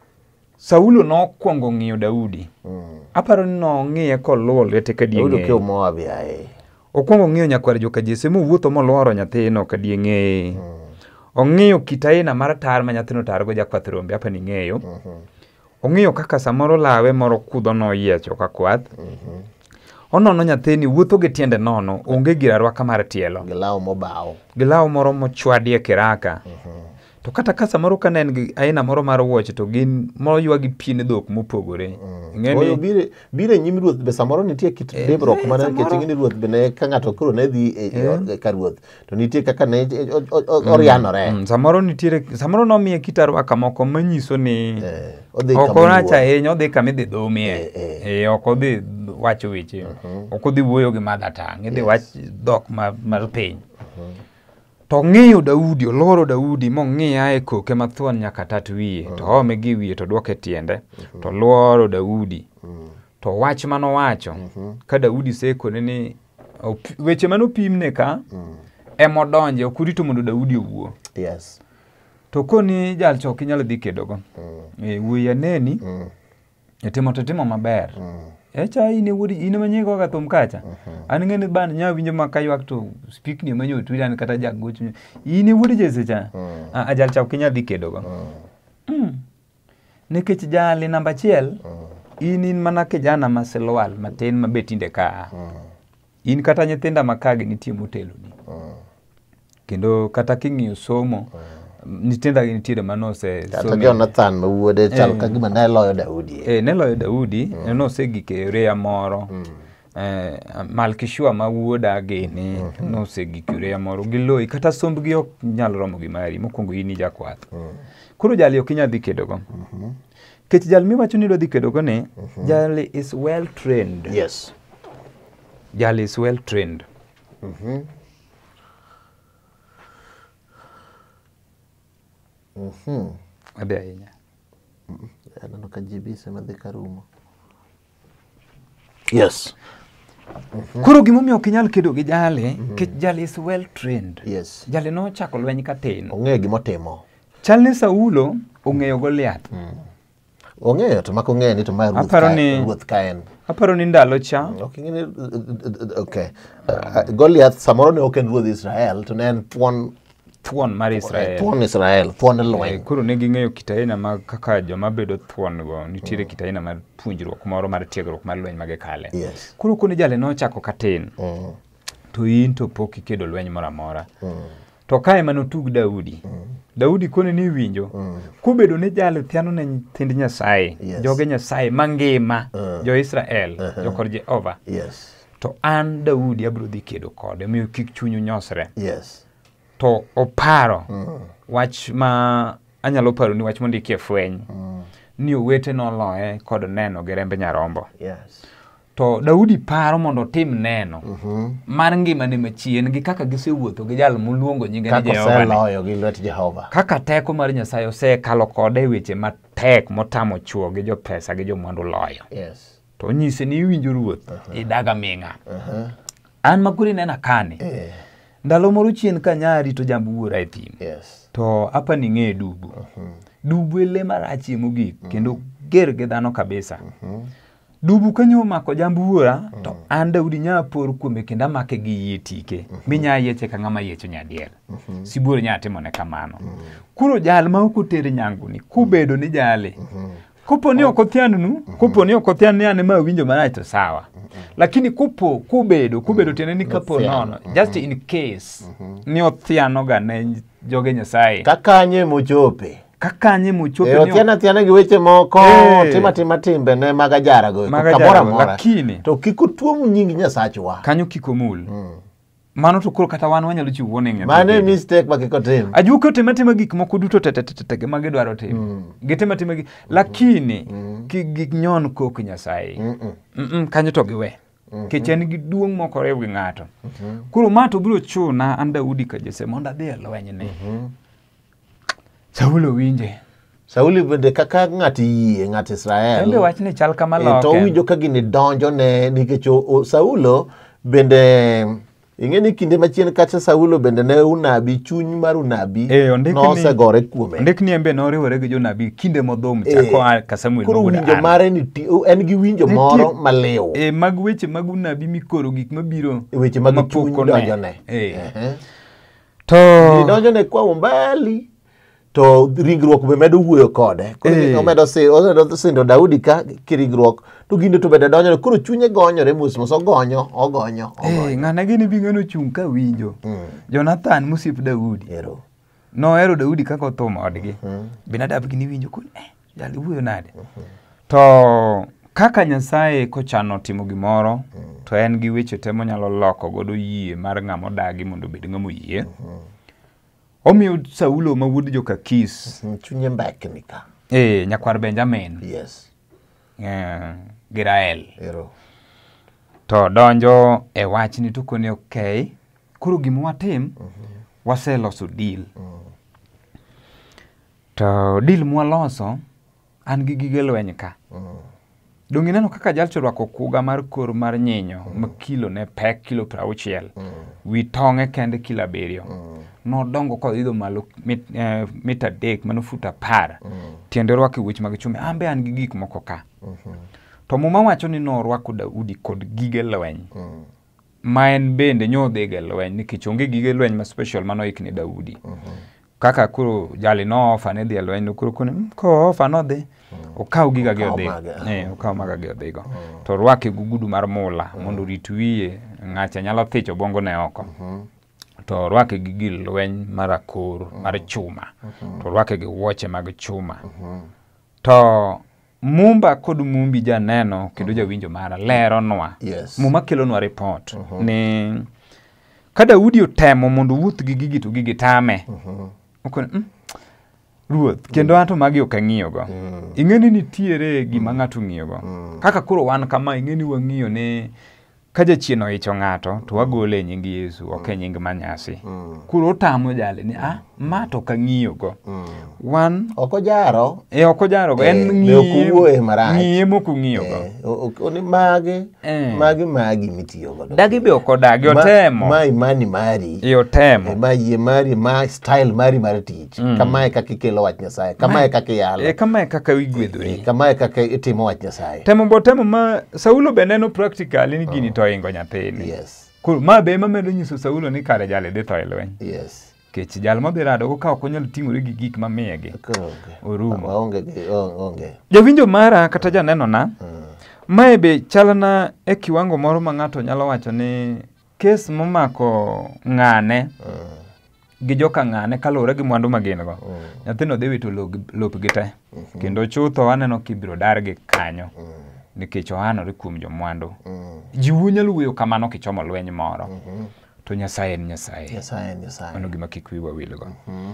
Saulo no kwongo ng'iyo Daudi. Mm. Aparo ni no ng'iye koluwo lwete kadieng'e. Saulo ke Moab yae. Okwongo ng'iyo nyakwar joka Jesse mowuotho moluoro nyathino kadieng'e. Mm. Ong'iyo kitaina mar tar ma nyathino targo jakwath rombe apa ni ng'eyo. Mm -hmm. Ong'iyo kaka samoro lawe moro kudho no yiecho ka kwath. Mm -hmm. Onono nyathini wuotho gi tiende nono onge gira rwaka mar tielo. Gilawo mobawo. Gilawo moro mochwadi e kiraka. Mm -hmm. To kata kasa moro ka nen gi aina moro mar wuoche to gin moro ywa gi pien dhok mopogore mm. ng'eni oyo bire bire nyim ruoth be samoro nitie kit e, debrok mana ke tingini ruoth be ne ka ng'ato koro ne dhi e, e, ka ruoth to nitie kaka ne orianore mm. mm. samoro nitie samoro no miye kitarwaka moko manyiso ni eh, okoracha enyo dhi kama idhi dhomie e, e. e oko dhi wacho weche uh -huh. oko dhi wuoyo gi mother tongue idhi yes. wach dhok mar ma piny uh -huh. To ng'iyo Daudi, oloro Daudi mong'iya e koke mathuon nyaka tat wiye, mm. to ome gi wiye to duoke tiende, mm -hmm. to loro Daudi. Mm. To wach mano wacho, mm -hmm. ka Daudi sekone ni weche mano pimne ka, mm. emo donje okurito mondo Daudi owuo. Yes. To koni jal chok inyalo dhi kedogo. Mm. E wuya neni, mm. e timo to timo maber. Mm. Echa ine wudi ine manyego ka thum kacha. Uh -huh. An ngene ban nya winjo makaywak to speak ni manyo twidan kata jagoch. Ine wudi Jesse cha. Uh -huh. Ajal chao kinya dhi kedogo. Uh -huh. Mm. Nikech jali namba achiel, uh -huh. in in mana kijana maselwal matin mabetinde ka. Uh -huh. In kata nyithinda makage nitie motelo ni. Uh -huh. Kendo kata king'iyo somo, uh -huh. nitinda nitiere manose kata Jonathan mawuode chal ka gima ne loyo Daudi eh ne loyo Daudi mm. no segike rea moro mm. eh Malkishua mawuoda gini mm -hmm. no segike rea moro giloi kata sombgi ok nyalo romo gi mari mokwongo ini jakwath mm. koro jali ok nyadhi kedogo mm -hmm. Kech jal miwacho ni do dhi kedogo ne mm -hmm. jali is well trained. Yes, jali is well trained. Mhm mm Mhm. Ade ainya. Mhm. Anano ka jibise madhi karumo. Yes. Mm-hmm. Kuro gimomiyo ok inyal kedo gi jale, mm -hmm. Kech jale is well trained. Yes. Jale no chako lweny ka tin. Ong'eyo gimotimo. Chal ni Saulo ong'eyo Goliath. Mm. Ong'eyo to mako ng'eyo ni to ma ruoth ka ni ruoth kaen. Aparo ni ndalo cha. Okay, ng'eni okay. Uh, Goliath samoro ne ok en ruoth Israel to ne en thuon thuon mar Israel. Thuon Israel, thuon lweny. Eh, koro ne ging'eyo kitaina ma kaka joma bedo thuon go nitiere mm. kitaina mar puonjruok moro mar tiegruok mar lweny mage kale. Yes. Koro koni jale no chako katin. Mm. To in to pok ikedo lweny moro amora. Mm. To kae mano tug Daudi. Mm. Daudi kone ni winjo. Mm. Kubedo ne jale thiano ne nyithind Nyasaye. Yes. Joge Nyasaye mangima. Mm. Jo Israel. Uh -huh. Jokor Jehova. Yes. To an Daudi abro dhi kedo kode. Miyo kik chunyu nyosre. Yes. To oparo mm. wach ma anyalo paro ni wach mondiki e fweny mm. ni owete noloye kod neno gi rembe nyarombo. Yes. To Daudi paro mondo tim neno mm -hmm. mar ngima ne machien gi kaka gisewuotho gi jal moluongo nyinge ni Jehova. Kaka loyo gi lwet Jehova. Kaka teko mar Nyasaye osekalo kode weche matek motamo chuo gi jo pesa gi jo mwandu loyo. Yes. To nyise ni winjo ruoth uh -huh. idaga ming'a. Uh -huh. An makuri nena kane. Eh. Ndalo moro chien ka nyari to jambu wuora e thim. Yes. To apa ni ng'e dubu. Uh -huh. dubu ele marachi mogik kendo ger gi dhano kabisa. Dubu kanyo mako jambuora to an Daudi nya por kuome kendo amake gi yie tike minya yeche ka ng'ama yecho nyadiel. Sibuor nya timo ne kamano. Kuro jal ma ok oter nyangu ni kubedo ni jale. Kupo ni okothiannu, kupo ni okothian ni ane ma winjo marach to sawa. Lakini kupo kubedo kubedo tene ni kapo nono just in case ni othiano ga ne joge Nyasaye. Kakanye mochope. Kakanye mochope ni othiana thiana gi weche moko tima tima timbe ne magajara go kamora mora. Lakini to kiko tuomu nyingi Nyasachwa. Kanyo kiko mul. Mano to koro kata wan wanyalo chiwo warning. Mane mistake bakiko tim. Ajuko tema tema gik moko duto tetetetete magidwaro tim. Gitema tema gik lakini gik nyon kok Nyasaye. Mm kanyo to giwe. Kechen gi duong moko rew gi ngato. Koro mato biro chuna an Daudi ka Jesse monda dhi lweny ne. Saulo winje. Sauli bende kaka ng'ati yie ng'ati Israel. Ende wach ni chal kama loke. To winjo ka gini donjo ne nikech Saulo bende ing'eni kinde machien kacha Saulo bende ne unabi chuny mar unabi e, no segore kuome. Ondik ni embe no riwore gi jonabi kinde modhom chako e, ka Samuel. Koro winjo mare ni en gi winjo moro malew. E mag weche mag unabi mikoro gik mabiro weche mag chuny donjo ne. E. Uh-huh. To donjo ne kwa umbali. To ringruok be medo wuoyo kode. Koro hey. Omedo si omedo sindo Daudi ka kiringruok to ginde to bede donjo koro chunye gonyore mus mus ogonyo ogonyo ogonyo. Eh ng'ana gini bing'eno chung ka winjo. Mm. Jonathan musip Daudi. Ero. No ero Daudi kaka otho modgi. Mm. Binadab gini winjo kun eh jali wuoyo nade. Mm -hmm. To kaka Nyasaye kochano timo gimoro mm. to en gi weche temo nyalo loko godo yie mar ng'amo dagi mondo bed ng'amo yie. Mm -hmm. Omiyo Saulo ma wuod joka Kis. Chunye mbek nika. Eh, nyakwar Benjamin. Yes. Eh, Girael. Ero. To donjo e wach ni to kone okay. Koro gimo watim, mm -hmm. waseloso deal. Mm. To deal mwaloso, an gi gige lweny ka. Mm. Dongi neno kaka jalcho rwako kuga mar kor mar nyinyo, mm. ma kilo ne pek kilo prauchiel. Mm. Wi tonge kende kilo abiriyo. Mm. No dongo ko idho malo mit, uh, mita dek mano futa par. Mm. Tiende rwako wuoch mag chume ambe an gi gik moko ka. Mm -hmm. To muma wacho ni no rwako Daudi kod gige lweny. Mm. Ma en bende nyodhe ge lweny nikech onge gige lweny ma special mano ikni Daudi. Mm -hmm. Kaka kuro jali no ofa ne dhi lweny no kuro kone ko ofa no dhi. Mm. Okaw giga ge odhi. Eh okaw maga ge odhi go. Mm. To rwake gugudu mar mula mm. mondo rit wiye ng'acha nyalo thicho bongo ne oko. Mm -hmm. To rwake gi gil lweny marakor mm. mar chuma. Mm -hmm. To rwake gi wuoche mag chuma. Mm -hmm. To mumba kod mumbi janeno kendo jawinjo mara lero nwa. Yes. Muma kelo nwa report mm -hmm. ni ka Daudi otemo mondo wuoth gi gigi to gigi tame. Mm -hmm. Okon mm, ruoth kendo mm. anto magi ok ang'iyo go. Mm. Ing'eni nitiere gima mm. ng'ato ng'iyo go. Mm. Kaka koro wan kama ing'eni wang'iyo ne ka jachien oicho ng'ato to wagole nying Yesu ok nying manyasi. Mm. Kuro tamo jale ni ah ma to kang'iyo go. Mm. Wan oko jaro e oko jaro go eh, en ng'iyo e marach. Ng'iyo moko ng'iyo go. Eh, oni magi eh. magi magi mitiyo go. Dagi be oko dagi otemo. Ma imani mari. E otemo. E ma yie mari ma style mari mar tich. Mm. Kama e kaka ikelo wach Nyasaye. Kama e kaka yalo. E kama e kaka igwedhori. E kama e kaka itimo wach Nyasaye. Temo bo temo ma Saulo be neno practically ni gini to ingo nyathini. Yes. Kuro ma be ma medo nyiso Saulo ni kare jale dhi to lweny. Yes. Kech jal ma birado ka ok onyal ting'ore gi gik ma miyegi. Orumo. Onge onge. Jawinjo mara kata janeno na. Mm. Mae be chalna e kiwango moro ma ng'ato nyalo wacho ni kes momako ng'ane mm. gi joka ng'ane kalore gi mwandu magin go. Mm. Nyathino dhi wito lop gi te. Mm -hmm. Kendo chutho aneno kibiro dar gi kanyo. Mm. Nikech ohanore kuom jo mwandu. Mm. Jiwu nyalo wuoyo kamano kichomo lweny moro. Mm -hmm. To Nyasaye en Nyasaye. Nyasaye en Nyasaye. Ano gima kik wiwa wilgo. Mm -hmm.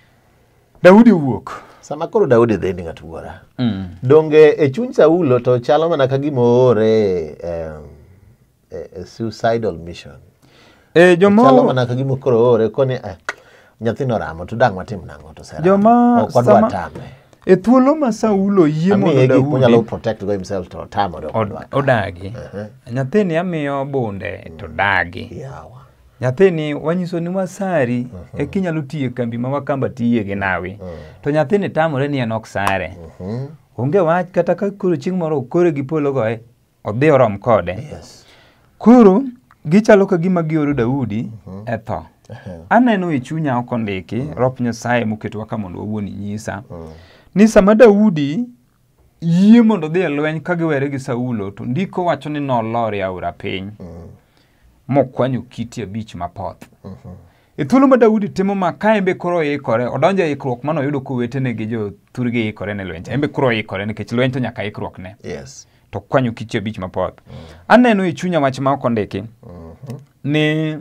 Daudi wuok. Sama koro Daudi dhi ni ng'at wuora. Mm. Donge e chuny Saulo to chalo mana ka gima oore um, a, a suicidal mission. E jomo chalo mana ka gima koro oore koni eh, nyathino ramo to dang' watim nang'o to sera. Joma sama tame. E thuolo ma Saulo yie mondo Daudi nyalo protect go himself to tamo do odagi. Uh -huh. Nyathini amiyo bunde to dagi. Yawa. Nyathini wanyiso ni wasari uh -huh. e kinyalo tiye kambi ma wakamba tiye gi nawi. Uh -huh. To nyathini tamore ni en ok sare. Uh -huh. Onge wach kata ka kuro chieng' moro kore gi polo goe odhi orom kode. Yes. Kuro gichalo ka gima gioro Daudi uh -huh. e tho. Uh -huh. Aneno e chunya ok ondiki uh -huh. rop Nyasaye moketwa ka mondo wawuoni nyisa. Uh -huh. Ni sama Daudi yie mondo dhi e lweny ka giwere gi Saulo to ndiko wacho ni nolor aora piny. Uh -huh. Mokwanyo kiti abich mapoth. Uh -huh. E thuolo ma Daudi timo ma ka embe koro ikore, odonjo ikruok mano yudo kowetene gi jo thurgi ikore ne lweny. Embe koro ikore nikech lweny to nyaka ikruok ne. Yes. To kwanyo kiti abich mapoth. Uh -huh. Aneno e chunya wach ma ok ondiki. Uh -huh. Ni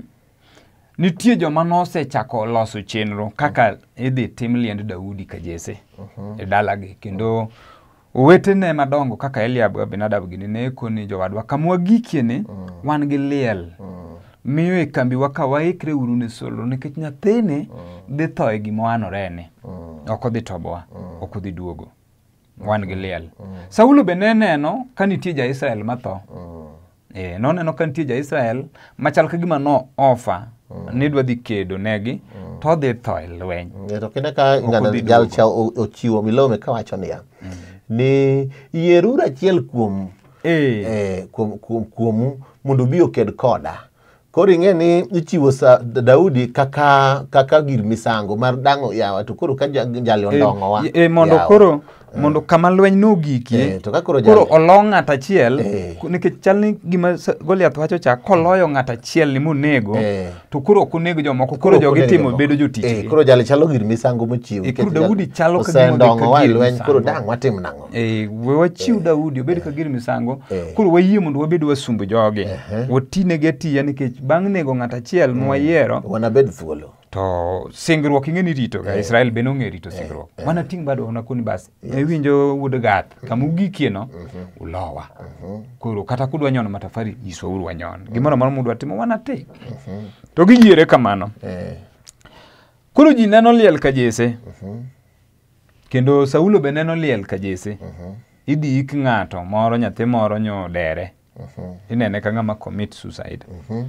nitie joma nosechako loso chenro kaka idhi tim liend Daudi ka Jesse. Uh -huh. E dalagi kendo owetene madongo kaka Eliab Abinadab gini ne koni jowadwa kamwa gikiene uh -huh. wan gi liel. Uh -huh. Miyo e kambi waka waikre uru ne solo nikech nyathine uh -huh. dhi tho e gima wanorene. Uh -huh. Ok odhi tobowa, uh -huh. ok odhi duogo. Uh -huh. Wan gi liel. Uh -huh. Saulo be ne neno ka nitie ja Israel matho. Uh -huh. Eh, no neno ka nitie ja Israel machal ka gima no ofa. Mm. Nidwa dhi kedo negi mm. to dhi tho e lweny. Mm. To kine ka ng'ano jalcha ochiwo milome ka wacho niya. Mm. Ni yierura achiel kuom eh eh kuom kuom kuom mondo bi oked koda. Koro ing'e ni ichiwo Daudi kaka kaka gir misango mar dango yawa to koro ka jali ondongo wa. Eh mondo koro mondo kama lweny no giki eh, to koro koro olong ng'ata achiel eh. Nikech chalni gima Goliath wacho cha koloyo ng'ata achiel ni monego eh. To koro okonego jomoko koro jogi timo bedo jotich eh, koro jali chalo gir misango mochiw eh, koro Daudi chalo ka gima wa lweny koro dang watim nango eh we wachiw eh. Daudi obed eh. Ka gir misango eh. Koro wayie mondo wabed wasumbu jogi eh. Wotine getiya nikech bang' nego ng'ata achiel mm. Mwayiero wana bed thuolo. To singruok ing'eni rito ga yeah. Israel be nong'e rito yeah. Singruok yeah. Wana ting' bado wana kuni basi yes. E winjo wuod Gath mm -hmm. Kama ugikieno mm -hmm. Ulowa mm -hmm. Koro kata kudwa nyono matafari nyiswa uru wanyon mm -hmm. Gimoro moro mudwa timo wana tik mm -hmm. To giyiere kamano yeah. Koro ji neno liel ka Jesse mm -hmm. Kendo Saulo be neno liel ka Jesse mm -hmm. Idhi ik ng'ato moro nyathi moro nyo dere mm -hmm. Inene ka ng'ama commit suicide mm -hmm.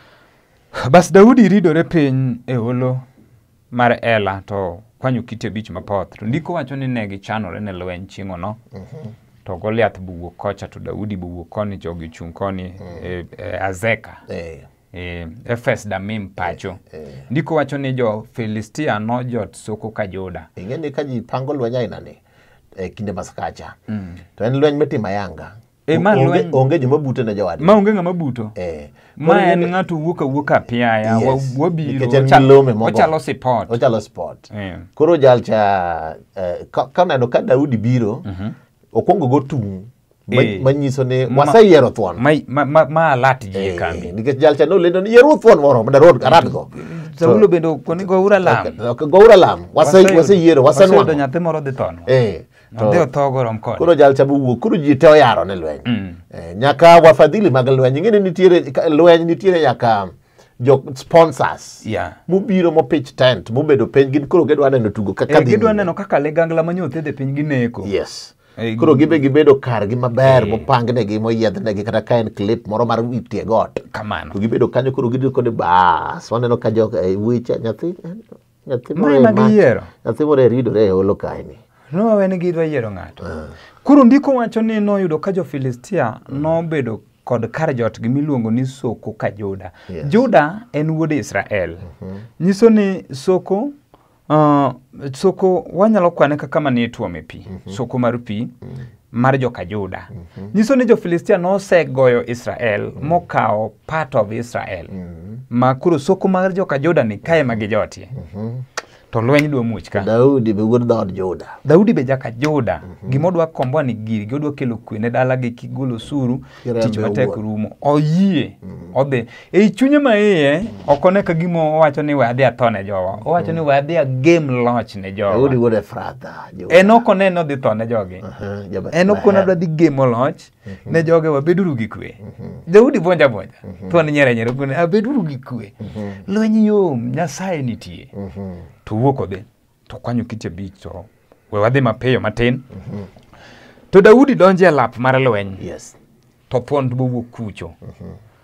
Bas Daudi ridore piny e holo mar Ela to kwanyo kiti abich mapoth. To ndiko wacho ni negi chanore ne lweny chieng'o no. Uh -huh. To Goliath buwuok kocha to Daudi buwuok koni jogi chung koni uh -huh. e, e Azeka. Eh. E Efes Damim pacho. Eh. Eh. Ndiko wacho ni jo Filistia no jot soko ka Juda. Ing'eni ka ji pango lweny aina ni e kinde maskacha. Mm. To en lweny mitimo ayanga. E ma lweny onge joma buto ne jowadi. Ma onge ng'ama buto. Eh. Ma en ng'ato wuok awuok apiaya yes. Wabiro ochalo support ochalo support yeah. Koro jalcha uh, ka neno ka Daudi biro uh -huh. Okwongo go tung eh. Manyiso ni waseyiero thuon ma ma ma, ma lat ji eh. Kambi nikech jalcha no lendo ni yiero thuon moro ma road karatgo Saulo bendo koni go ura lam go ura lam wase waseyiero wasenwa do nyathi moro dhi tono eh Ndio thogorom kod. Kuro jalcha buwuok kuro ji te oyaro ne lweny. Mm. Eh, nyaka wafadhili mag lweny ng'eni nitiere lweny nitiere nyaka jo sponsors. Yeah. Mubiro mo pitch tent, mubedo piny gin kuro gidwa neno tugo kaka dhi. Eh, gidwa neno kaka ligangla manyoth e piny gineko. Yes. Hey, kuro gibe gibedo kar gi maber hey. Mopangnegi moyiedhnegi kata ka en clip moro mar witie got. Kamano. To gibedo kanyo kuro gido kode bas waneno ka jo e wicha nyathi nyathi more magiero. Nyathi more ridore e holo kaini. No wen gidwa yiero ng'ato. Uh. Kuro ndiko wacho ni noyudo ka jo Filistia uh. nobedo kod kar jot gi miluongo ni Soko ka Juda. Yes. Juda en wuod Israel. Uh -huh. Nyiso ni Soko uh, Soko wanyalo kwane kaka manie tuome pi. Uh -huh. Soko mar pi uh -huh. mar joka Juda. Uh -huh. Nyiso ni jo Filistia no segoyo Israel uh -huh. mokao part of Israel. Uh -huh. Ma kuro Soko mar joka Juda ni kae magijotie. Uh -huh. To lweny dwa muoch ka. Daudi be wuod dhood Juda. Daudi be jaka Juda. Mm -hmm. Gimodwa kombo ni giri, godwa kelo kwe ne dala gi kigolo suru, tich matek rumo. Oyie. Mm -hmm. Odhe. E chunye ma iye, mm -hmm. okone ka gimo owacho ni we adhi athone jowa. Owacho mm -hmm. ni we adhi a game launch ne jowa. Daudi wuod Efratha. En okone no dhi thone jogi. Uh -huh. En okone dwa dhi game launch mm -hmm. ne joge wabeduru gi kwe. Mm -hmm. Daudi bonja bonja. Mm -hmm. Tuan nyere nyere kune abeduru gi kwe. Mm -hmm. Lweny yom, Nyasaye nitie. Mm -hmm. To wuok odhi to kwanyo kiti abich to we wadhi mapeyo matin. Mm -hmm. To Daudi donje lap mar lweny. Yes. To pond bowuok kucho. Mm -hmm.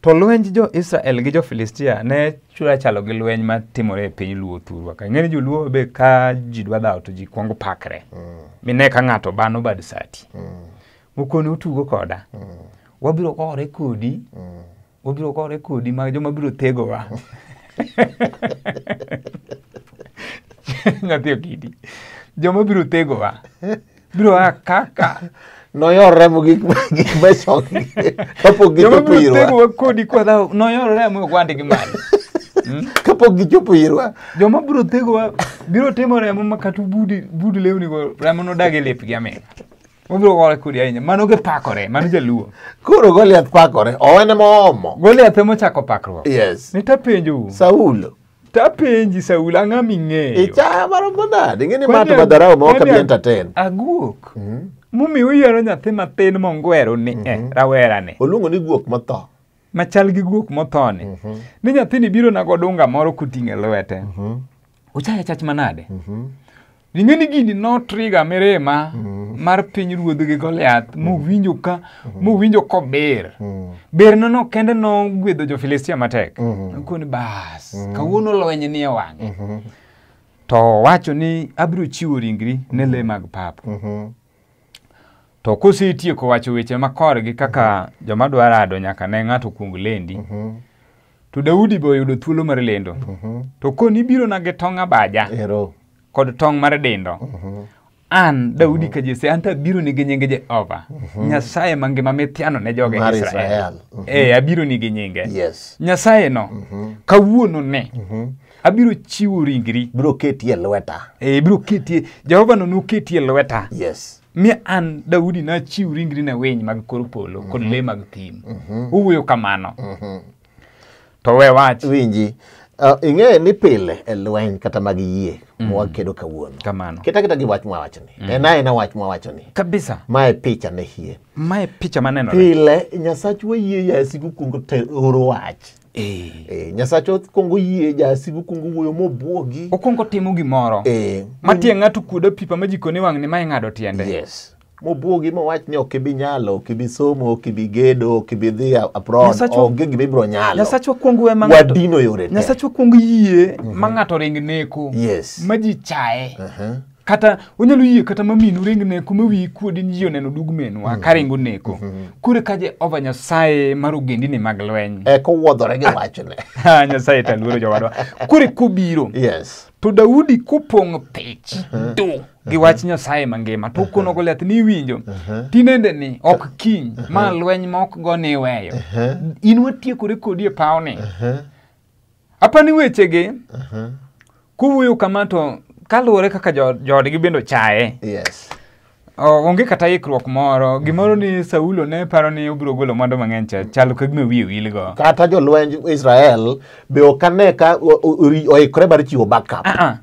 To lwenj jo Israel gi jo Filistia ne chura chalo gi lweny matimore e piny Luo thurwa. Ka ng'eni jo Luo be ka ji dwa dhaw to ji kwongo pakre. Mm. Mine ka ng'ato bano bad sati. Mm. Mukone utugo koda. Mm. Wabiro kore kodi. Mm. Wabiro kore kodi ma joma biro tego wa. Nyathi okidi. Joma biro tego wa. Biro wa kaka. No yorre mo gik gik macho. Kapok gichopo irwa. Joma biro tego kodi kwa dhaw. No yorre mo gwande gi mali. Kapok gichopo irwa. Joma biro tego wa biro timo remo makatu budi budi lewni go remo no dage lepgi amena. Wabiro kore kodi ahinya. Mano ge pakore. Mano jaluo. Koro Goliath pakore. Owene moomo. Goliath emo chako pakruok. Yes. Ni tapenjo. Saulo. Tapenji Saulo ang'a ming'eyo. Icha maro manade. Ng'eni mato madarao ma ok abi entertain. Aguok. Mm. Mumi uyiero nyathi mathin mongwero ni mm -hmm. eh rawera ni. Oluongo ni guok motho. Machal gi guok motho ni. Mm -hmm. Ni nyathini biro na godunga moro kuting'e lwete. Mm -hmm. Uchaya chach manade. Mm -hmm. Ng'eni gini no trigger mirima mm -hmm. mar piny ruodh gi Goliath mm -hmm. Mowinjo ka mm -hmm. Mowinjo kober. Mm -hmm. Ber no no kende no gwedho jo Filistia matek. Mm -hmm. Koni bas mm -hmm. Kawuono lwenye ni e wang'e. Mm -hmm. To wacho ni abiro chiwo ringri ne le mag pap. Mm -hmm. To kosetieko wacho weche makorgi kaka mm -hmm. joma dwaro ado nyaka ne ng'ato kuong lendi. Mm -hmm. To Daudi bo yudo thuolo mar lendo. Mm -hmm. To koni biro na ge tonga baja. Ero. Kod tong mar dendo. Uh -huh. An Daudi uh -huh. Kajese anta biro ni nyinge Jehova. Uh -huh. Nyasaye mangima mithiano ne joge Israel. Israel. Uh -huh. Eh abiro ni nyinge. Yes. Nyasaye no. Uh -huh. Kawuono ne. Uh -huh. Abiro chiwo ringri. Biro ketie lweta. Eh biro ketie Jehova no no ketie lweta. Yes. Mi an Daudi na chiwo ringri na winy mag kor polo uh -huh. kod le mag thim. Uh -huh. Uwuoyo kamano. Uh -huh. To we wach winji. Uh, ing'e ni pile e lweny kata mag yie mm. Mwakedo kawuono. Kamano. Kita kita gi wach mwawachoni. Mm. Ena ena wach mwawachoni. Kabisa. Mae picha ne hie. Mae picha maneno. Pile Nyasacho yie ya siku kungo te oro wach. Eh. Eh Nyasacho kungo yie ya siku kungo wuoyo mobuogi. Okungo timo gimoro. Eh. Matie ng'ato kuodo pipa majikoni wang' ni mae ng'ado tiende. Yes. Mobuogi mo wach ni okibi nyalo, okibi somo, okibi gedo, okibi dhi abroad, onge gima ibiro nyalo. Nyasacho kuongo we mang'ato. Wadino yore te. Nyasacho kuongo yie mm -hmm. mang'ato ring neko. Yes. Maji chae. Uh -huh. Kata onyalo yie kata maminu ring neko mawi kuodi njiyo neno dugmenu mm -hmm. karingo neko. Mm -hmm. Kure kaje ova Nyasaye marugendini mag lweny. E ko wuodhore gi wachne. Ha Nyasaye taluoro jowadwa. Kure kubiro. Yes. To Daudi kupong' thich uh -huh. do gi wach Nyasaye mangima to kono Goliath ni winjo uh -huh. tinende ni ok kiny uh -huh. ma lweny ma ok go ni weyo uh -huh. in watiekore kodi e pawni uh -huh. apani wechege uh -huh. kuwuoyo kama to kaluwore kaka joodgi bendo chaye. Yes. Oh, onge kata ikruok moro gimoro ni Saulo ne paro ni obiro golo mondo mang'eny cha chalo ka gima wiye wilgo kata jo lwenj Israel be okane ka oikore bar chiwo backup. Ah ah.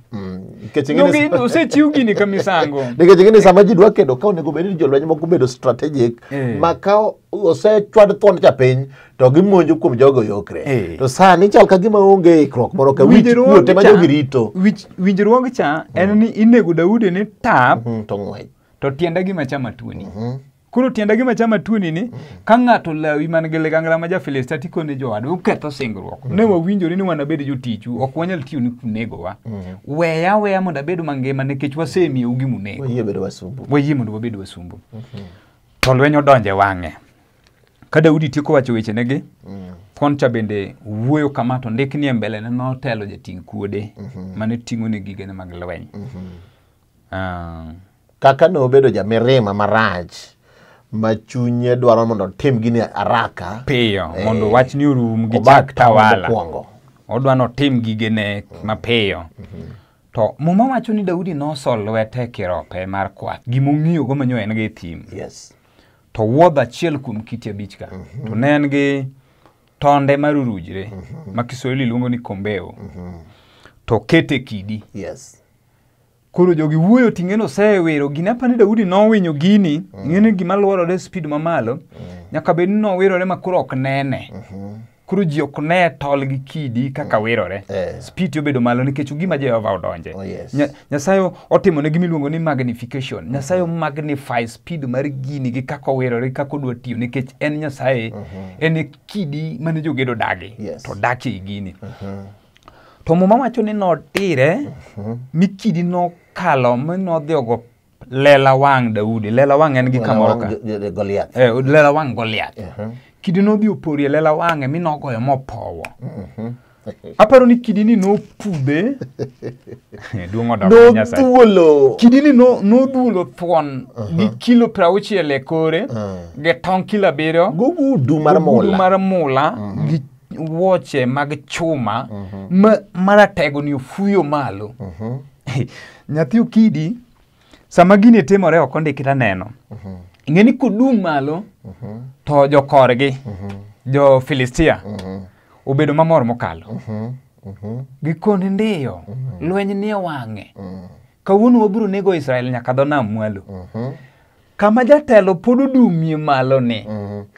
Ngi osechiw gini kamisango. Nikech ngini sama ji dwa kedo ka onego bed ni jo lwenj moko bedo strategic eh. Ma ka osechwad thon cha piny to gimonjo kuom jogo yokre. Eh. To sani chal ka gima onge ikruok moro ka wich kuote ma jogi rito. Winjruok cha mm. en ni inego Daudi ni tap mm -hmm. to ng'wech. To tienda gima chama tuoni. Mm -hmm. Kuro tienda gima chama tuoni ni mm -hmm. ka ng'ato lawi man gi ligangla ma ja Filistia tikone jowadwa uketho singruok. Mm -hmm. Ne wawinjore ni wanabed jotichu ok wanyal tiyo ni kunego wa. Mm -hmm. Weya weya mondo abed mangima nikech wasemiyo ugi munego. Wayie bedo wasumbu. Wayie mondo wabed wasumbu. Mm -hmm. To lweny odonje wang'e. Ka Daudi tieko wacho weche negi. Mm -hmm. Koncha bende wuoyo kama to ndikni e mbele ne notelo jating kuode mm -hmm. mane ting'o ne gigene mag lweny. Mm -hmm. uh, Kaka no bedo ja mirima marach ma chunye dwaro mondo tim gini araka piyo eh, mondo wach ni urum gi chak tawala odwa no tim gigene mm. mapiyo mm -hmm. To muma wacho ni Daudi no sol lwete kirope mar kwath gimong'iyo go manyo en gi thim. Yes. To wuodh achiel kuom kiti abichka mm -hmm. to ne en gi tonde marurujre mm -hmm. ma Kiswahili luongo ni kombeo mm -hmm. to kete kidi. Yes. Kuro jogi wuoyo ting'eno sewiro gina pani Daudi no winyo gini mm. ng'ene gima luorore speed mamalo mm. nyaka bed no wirore ma kuro ok nene mm -hmm. koro ji ok ne tol gi kidi kaka wirore. Eh. Speed obedo malo nikech gima Jehova odonje. Oh, yes. Nya- Nyasaye otimo ne gima iluongo ni magnification. Nyasaye magnify speed mar gini gi kaka wirore kaka odwa tiyo nikech en Nyasaye en e kidi mane jogedo dagi Yes. to dakie i gini. To muma wacho ni notire mi kidi nokalo mi nodhi ogo lela wang' Daudi. Lela wang' en gi kamoro ka. Goliath. Eh, lela wang' Goliath. Uh-huh. Kidi nodhi oporie lela wang'e mi nogoyo mopowo. Aparo ni kidi ni nopudhe. Duong' odoko Nyasaye. Nodhuolo. Kidi ni no nodhuolo thuon gi kilo prauchiel e kore gi tong' kilo abiriyo. Gugudu mar Gugudu mula. mar mula gi wuoche mag chuma ma maratego ni ofuyo malo. Nyathi Okidi sama gini timore ok ondiki taneno. Ing'eni kodum malo to jokorgi jo Filistia obedo mamor mokalo. Gikone ndiyo lweny ni e wang'e. Kawuono wabiro nego Israel nyaka dho nam mwalo. Kama jatelo pod odumie malo ni.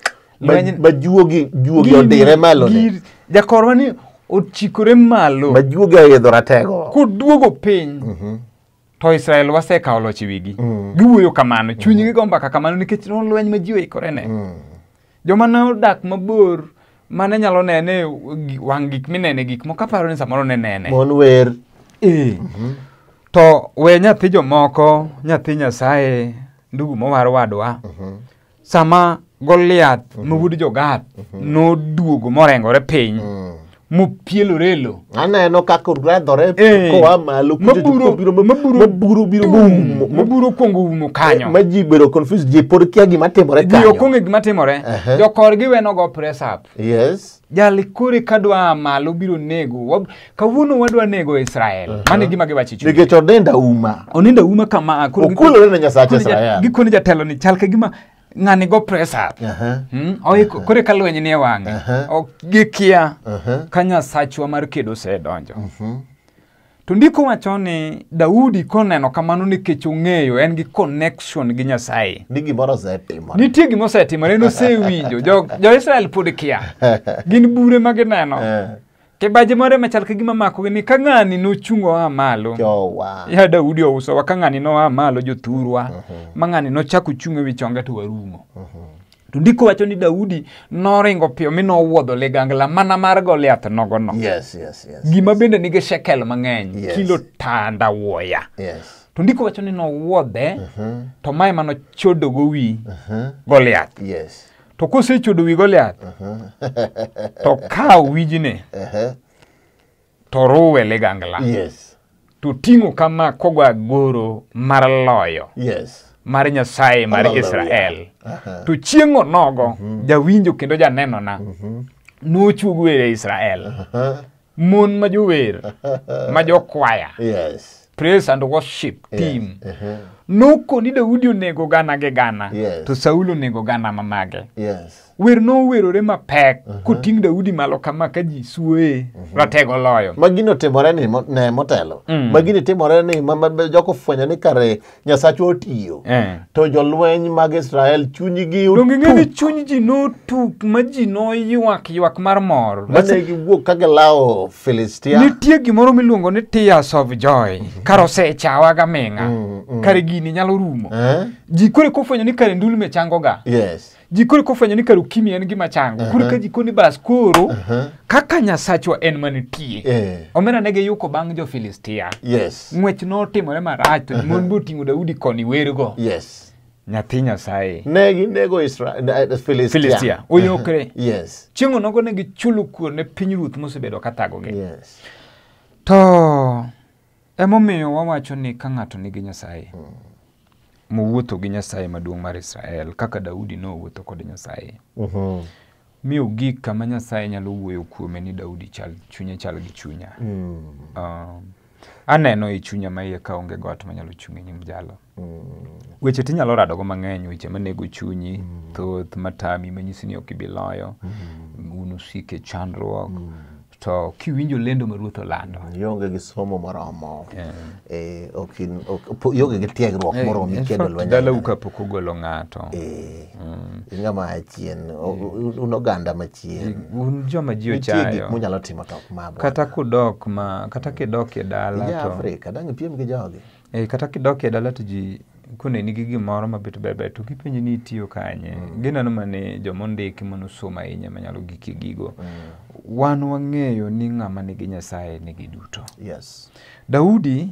Majuogi juogi odire malo ni. Jakorwa ni ochikore malo. Majuogi oyedho ratego. Koduogo piny. To Israel wasekawo loch wigi. Giwuoyo kamano, chunygi go mbaka kamano nikech no lweny ma ji oikore ne. Joma ne odak mabor mane nyalo nene wang' gik minene gik moko aparo ni samoro ne nene. Mon wer. Eh. To we nyathi jomoko, nyathi Nyasaye, ndugu mowar wadwa. Sama Goliath mawuod Jogath noduogo morengore piny. Mopielo relo. Aneno kaka ogradhore Eh. koa malo. Maburo biro maburo maburo biro bum. maburo kongo umo kanyo. Ma ji bedo confused ji pod kia gima timore Ji kanyo. okonge gima timore. Uh-huh. Jokorgi weno go press up. Yes. Jali kore kadwa malo biro nego. Wab- Kawuono wadwa nego Israel. Mane gima giwachi chuny. Nikech odenda uma. Oninda uma kama. koro giko- Okulore ne Nyasache koro ja- Israel. Gikone jatelo ni chal ka gima ng'ani go press up. Aha. Hmm? Oiko kore ka lweny ni e wang'e. Uh-huh. Ok gikia Uh-huh. ka Nyasachwa mar kedo osedonjo. To ndiko wacho ni Daudi koneno kamano nikech ong'eyo en gi connection gi Nyasaye. Ni gimoro osetimore. Nitie gima osetimore nosewinjo. Jo, jo Israel pod kia. Gin bure ma gineno. Eh. Kibaje moro machal ka gima mako ni ka ng'ani nochungo a malo. Jowa. Ya Daudi ouso wa ka ng'ani no a malo jothurwa. Ma ng'ani nochako chungo wi chonge to warumo. To ndiko wacho ni Daudi noringo piyo mi nowuodho ligangla mana mar Goliath nogo no. Yes, yes, yes. Gima bende nige shekel mang'eny. Yes. Kilo tanda wuoya. Yes. To ndiko wacho ni nowuodhe. To mae mano chodo go wi Goliath. Yes. To kosechodo wi Goliath. To kaw wijne. Uh-huh. To ruwe ligangla. Yes. To ting'o kama kogwa goro mar loyo. Yes. Mar Nyasaye mar Hallelujah. Israel. Aha. To chieng'o nogo jawinjo kendo janeno na nochuogo wer e Israel. Mon ma jower ma jokwaya. Yes. Praise and worship team. Uh-huh. Noko ni Daudi onego gana gi gana. Yes. To Saulo onego gana mamage. Yes. Wer no werore mapek koting' Daudi malo kama ka ji suoye ratego loyo. Magino timore ni mo- ne motelo. Mm. Magini timore ni mama joko fwenyo ni kare Nyasachwa otiyo. Eh. To jolweny mag Israel chunygi Donge ng'eni otuk. chuny ji notuk ma ji noywak ywak mar mor. Mane giwuok ka gilawo Filistia. Nitie gimoro miluongo ni tears of joy. Kar osechawa ga ming'a. Mm, mm. Kare gini nyalo rumo. Eh? Ji kore kofwenyo ni kare ndulme chango ga. Yes. Ji kore kofwenyo ni kare ukimwi en gima chango. Kore ka ji koni bas koro kaka Nyasachwa en manitie. Eh. Omena nege yuko bang' jo Filistia. Yes. Ng'wech notimore marach to mon boting'o Daudi koni wergo. Yes. Nyathi Nyasaye. Ne ginego Israel uh, Filistia. Filistia. Oyokre. Yes. Chieng'o nogo ne gichulo kuor ne piny ruoth mosebedo kathagogi. Yes. To emomiyo wawacho ni ka ng'ato nigi Nyasaye mowuotho gi Nyasaye maduong' mar Israel kaka Daudi nowuotho kod Nyasaye. Mhm. Mi ogik kama Nyasaye nyalo wuoyo kuome ni Daudi chal chunye chal gi chunya. Mm. Um, aneno i chunya maiye ka onge got manyalo chung'e nyim jalo. Mm. Weche tinyalo radogo mang'eny, weche manego chunyi, thoth matami manyisi ni ok ibi loyo, un usike chandruok. To kiwinjo lendo ma Ruoth olando. Yonge gi somo moromo. Yeah. Eh, okin ok yonge gi tiegruok moromo In kendo fact, lweny. dala uka pok ogolo ng'ato. Eh. Mm, Ngama achien uno ganda machien. Un joma ji ochayo. Munyalo timo tok mabo. Kata kudok ma kata kidok e dala to. Ya Afrika dang piem gi jogi. Eh kata kidok e dala to ji kune nigi gimoro mabit bebe to kipenji ni itiyo kanye. Ginano mane jomondiki mono soma inya manyalo giki gigo. Wan wang'eyo ni ng'ama nigi Nyasaye nigi duto. Yes. Daudi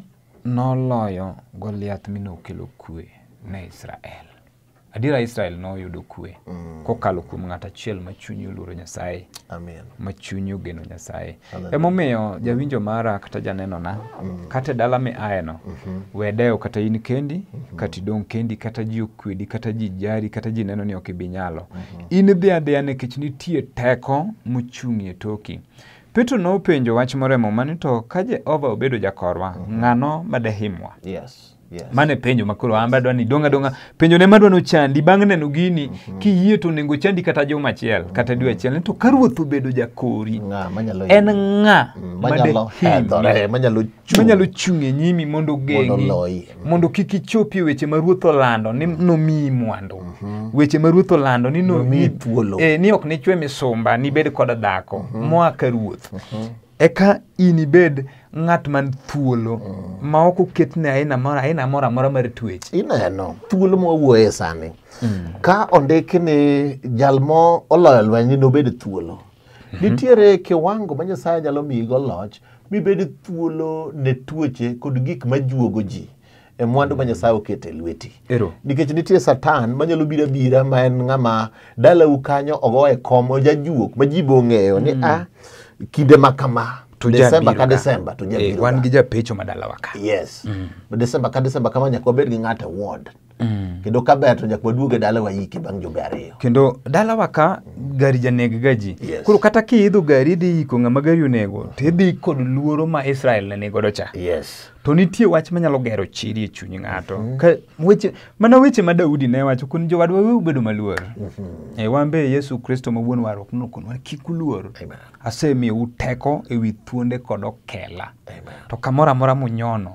noloyo Goliath minokelo kwe ne Israel. Adira Israel no yudo kwe mm. kokalo kuom ng'ata achiel machunyi oluoro Nyasaye. Amen. Machunyi ogeno Nyasaye. Emomiyo jawinjo mara kata janeno na mm. kata dala mi aeno mm -hmm. wedeo kata in kendi mm -hmm. kata idong kendi kata ji okwedi kata ji jari kata ji neno ni ok ibinyalo. Mm -hmm. In dhi adhiya nikech nitie teko mochung'ie toki. Petro no penjo wach moremo mani to ka Jehova obedo jakorwa mm -hmm. ng'ano madehimwa. Yes. Yes. Mane penjo makoro amba dwani donga donga penjo ne madwano chandi bang' neno gini mm -hmm. kiyie to nengo chandi kata joma achiel mm -hmm. kata dwe achiel to ka ruoth obedo jakori nga manyalo en nga mm, manyalo hedore manyalo chung manyalo chung'e nyimi mondo gengi mondo kik ichopi weche ma ruoth olando ni no mi mwandu mm -hmm. weche ma ruoth olando ni no mi thuolo eh ni ok ni chwe misumba ni bed kod dhako mm -hmm. moa ka ruoth mm -hmm. eka inibed ng'at man thuolo mm. ma ok oketne aina mora aina mora mora mar twech ineno thuolo mowuoye sani mm. ka ondiki ni jalmo oloyo lweny no bed thuolo mm -hmm. nitiere kiwango ma Nyasaye nyalo miyigo loch mibed thuolo ne tuoche kod gik majuogo ji e mwandu ma Nyasaye okete lweti nikech nitie Satan manyalo bira bira ma en ng'ama dala ukanyo ogoye kom ojajuok ma ji bong'eyo ni mm. a kinde makama to Desemba ka Desemba to jabiro. Eh, wan gi japecho madala waka. Yes. Mm. Desemba ka Desemba kama nyaka wabed gi ng'ata ward. Mm. Kendo ka ber to nyaka waduoge dala wa yiki bang' jumbe ariyo. Kendo dala waka mm. gari janeg gaji. Yes. Kuro kata ki idho gari dhi yiko ng'ama gari onego to idhi kod luoro ma Israel ne nigo cha. Yes. To nitie wach manyalo gero chiri e chuny ng'ato. Mm. Ka weche mana weche ma Daudi ne wacho kun jowadwa we ubedo maluor. Mm -hmm. E wambe Yesu Kristo ma wuon warok no kun kik uluor. Amen. Asemi uteko e wi thuonde kod okela. Amen. To kamora mora munyono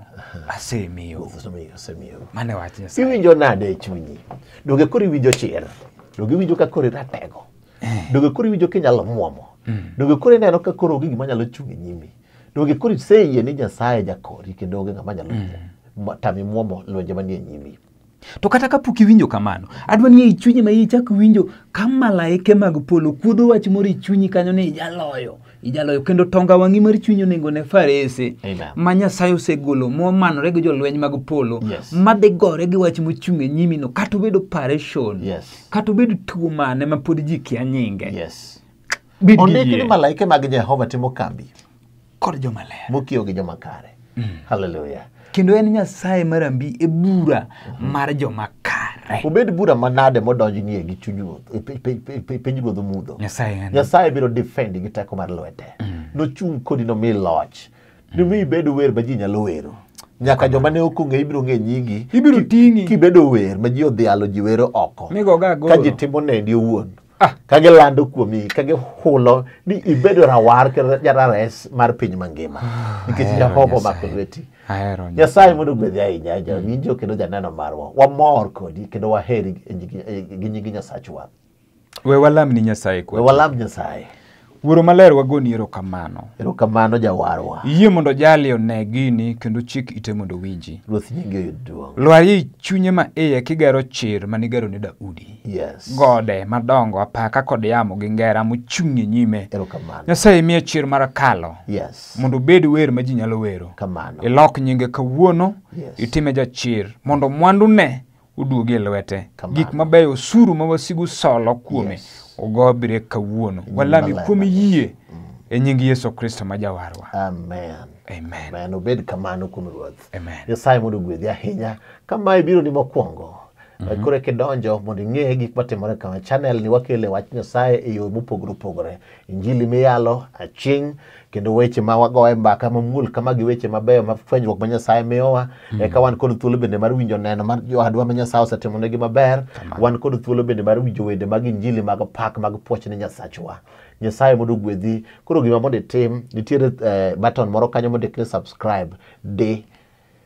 asemi u. Asemi u. Mane wach Nyasaye. Iwinjo nade e chunyi? Doge kori winjo chir. Doge winjo ka kori ratego. Eh. Doge kori winjo kinyalo muomo. Mm. Doge kori neno ka koro gigi manyalo chungi nyimi. Doge kuri seye ni Nyasaye jakori kendo doge ng'ama nyalo mm. tami muomo lwenje manie nyimi. To kata ka puki winjo kamano adwa ni ichunyi ma ichak winjo ka malaike mag polo kudho wach moro ichunyi kanyo ni ijaloyo ijaloyo kendo tonga wangi mar chunyi nego ne farese ma Nyasaye osegolo momanore gi jolweny mag polo yes. madhi gore gi wach mochunge nyimi no kata obedo operation yes. kata obedo tuo mane ma pod ji kia nyinge yes. Ondiki ni malaike mag Jehova timo kambi kod joma ler mokio gi joma kare. Mm. Hallelujah. Kendo en Nyasaye marambi e bura mm -hmm. mar joma kare. Obed bura manade modonji nie gi chuny ruoth e piny ruodh mudho. Nyasaye Nyasaye biro defend gi teko mar lwete. Mm. No chung kodi no mi loch. Mm. No mi bedo wer ma ji nyalo wero. Nyaka joma ne ok ong'e ibiro ng'e nyingi. Ibiro tingi. Kibedo wer ma ji odhialo ji wero oko. Migo ga golo. Ka ji timo nendi owuon. Ah, kage lando kuomi, kage hulo ni ibedo rawar ke jarares mar piny mangima. Nikech Jehova makolweti. Ahero. Nyasaye mondo gwedhi ahinya ja winjo kendo janeno marwa. Wamor kodi kendo waheri gi nyingi Nyasachwa. We walam ni Nyasaye kwa. We walam Nyasaye. Wuoro maler wagoni erokamano. Erokamano jawarwa. Yie mondo jali one gini kendo chik ite mondo winji. Ruoth nyinge yud duong'. Lwari chunye ma iye kigero chir manigero ni Daudi. Yes. Gode madongo apaka kod yamo gi ngera mochung'e nyime. Erokamano. Nyasaye miye chir mar kalo. Yes. Mondo bed wer ma ji nyalo wero. Kamano. Ilok nyinge kawuono. Yes. Itime jachir mondo mwandu ne uduoge lwete. Gik mabeyo osuru ma wasigu solo kuome. Yes. Ogobire kawuono walami kuom yie mm. e nying Yesu Kristo ma jawarwa. Amen. Amen. Amen. Obed kamano kuom Ruoth. Amen. Nyasaye mondo gwedhi ahinya kama ibiro ni mokwongo. Mm -hmm. Kore kidonjo mondo ing'e gik matimore kama channel ni wakele wach Nyasaye e yo mopogore opogore. Injili miyalo aching kendo weche ma wagoye mbaka mamuol kama gi weche mabeyo mafwenyruok ma Nyasaye miyowa. Mm -hmm. E ka wan kod thuolo bende mar winjo neno mar jowadwa ma Nyasaye osetimonegi maber. Wan kod thuolo bende mar winjo wende mag injili mag pak mag puoch ne Nyasachwa. Nyasaye mondo gwedhi. Koro gima mondo itim nitiere uh, button moro kanyo mondo iklik subscribe de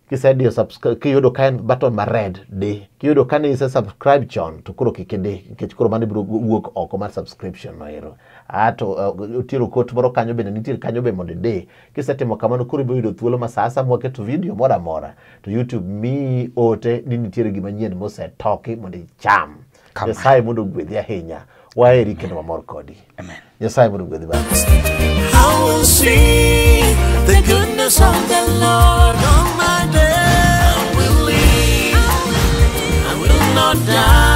Kisedio subscribe kiyudo ka en button ma red di. Kiyudo ka ni ise subscribe chon to koro kik idi nikech koro mano biro wuok oko mar subscription no ero. Ato utiro kot moro kanyo bende nitie kanyo be mondo idi. Kisetimo kamano koro ibiro yudo thuolo ma sasa mwaketo video moro amora to YouTube mi ote ni nitie gima nyien mosetoki mondo icham. Nyasaye mondo gwedhi ahinya. Waeri kendo wamor kodi. Amen. Nyasaye mondo gwedhi baba. I will see the goodness of the Lord on my day. I will live, I will not die.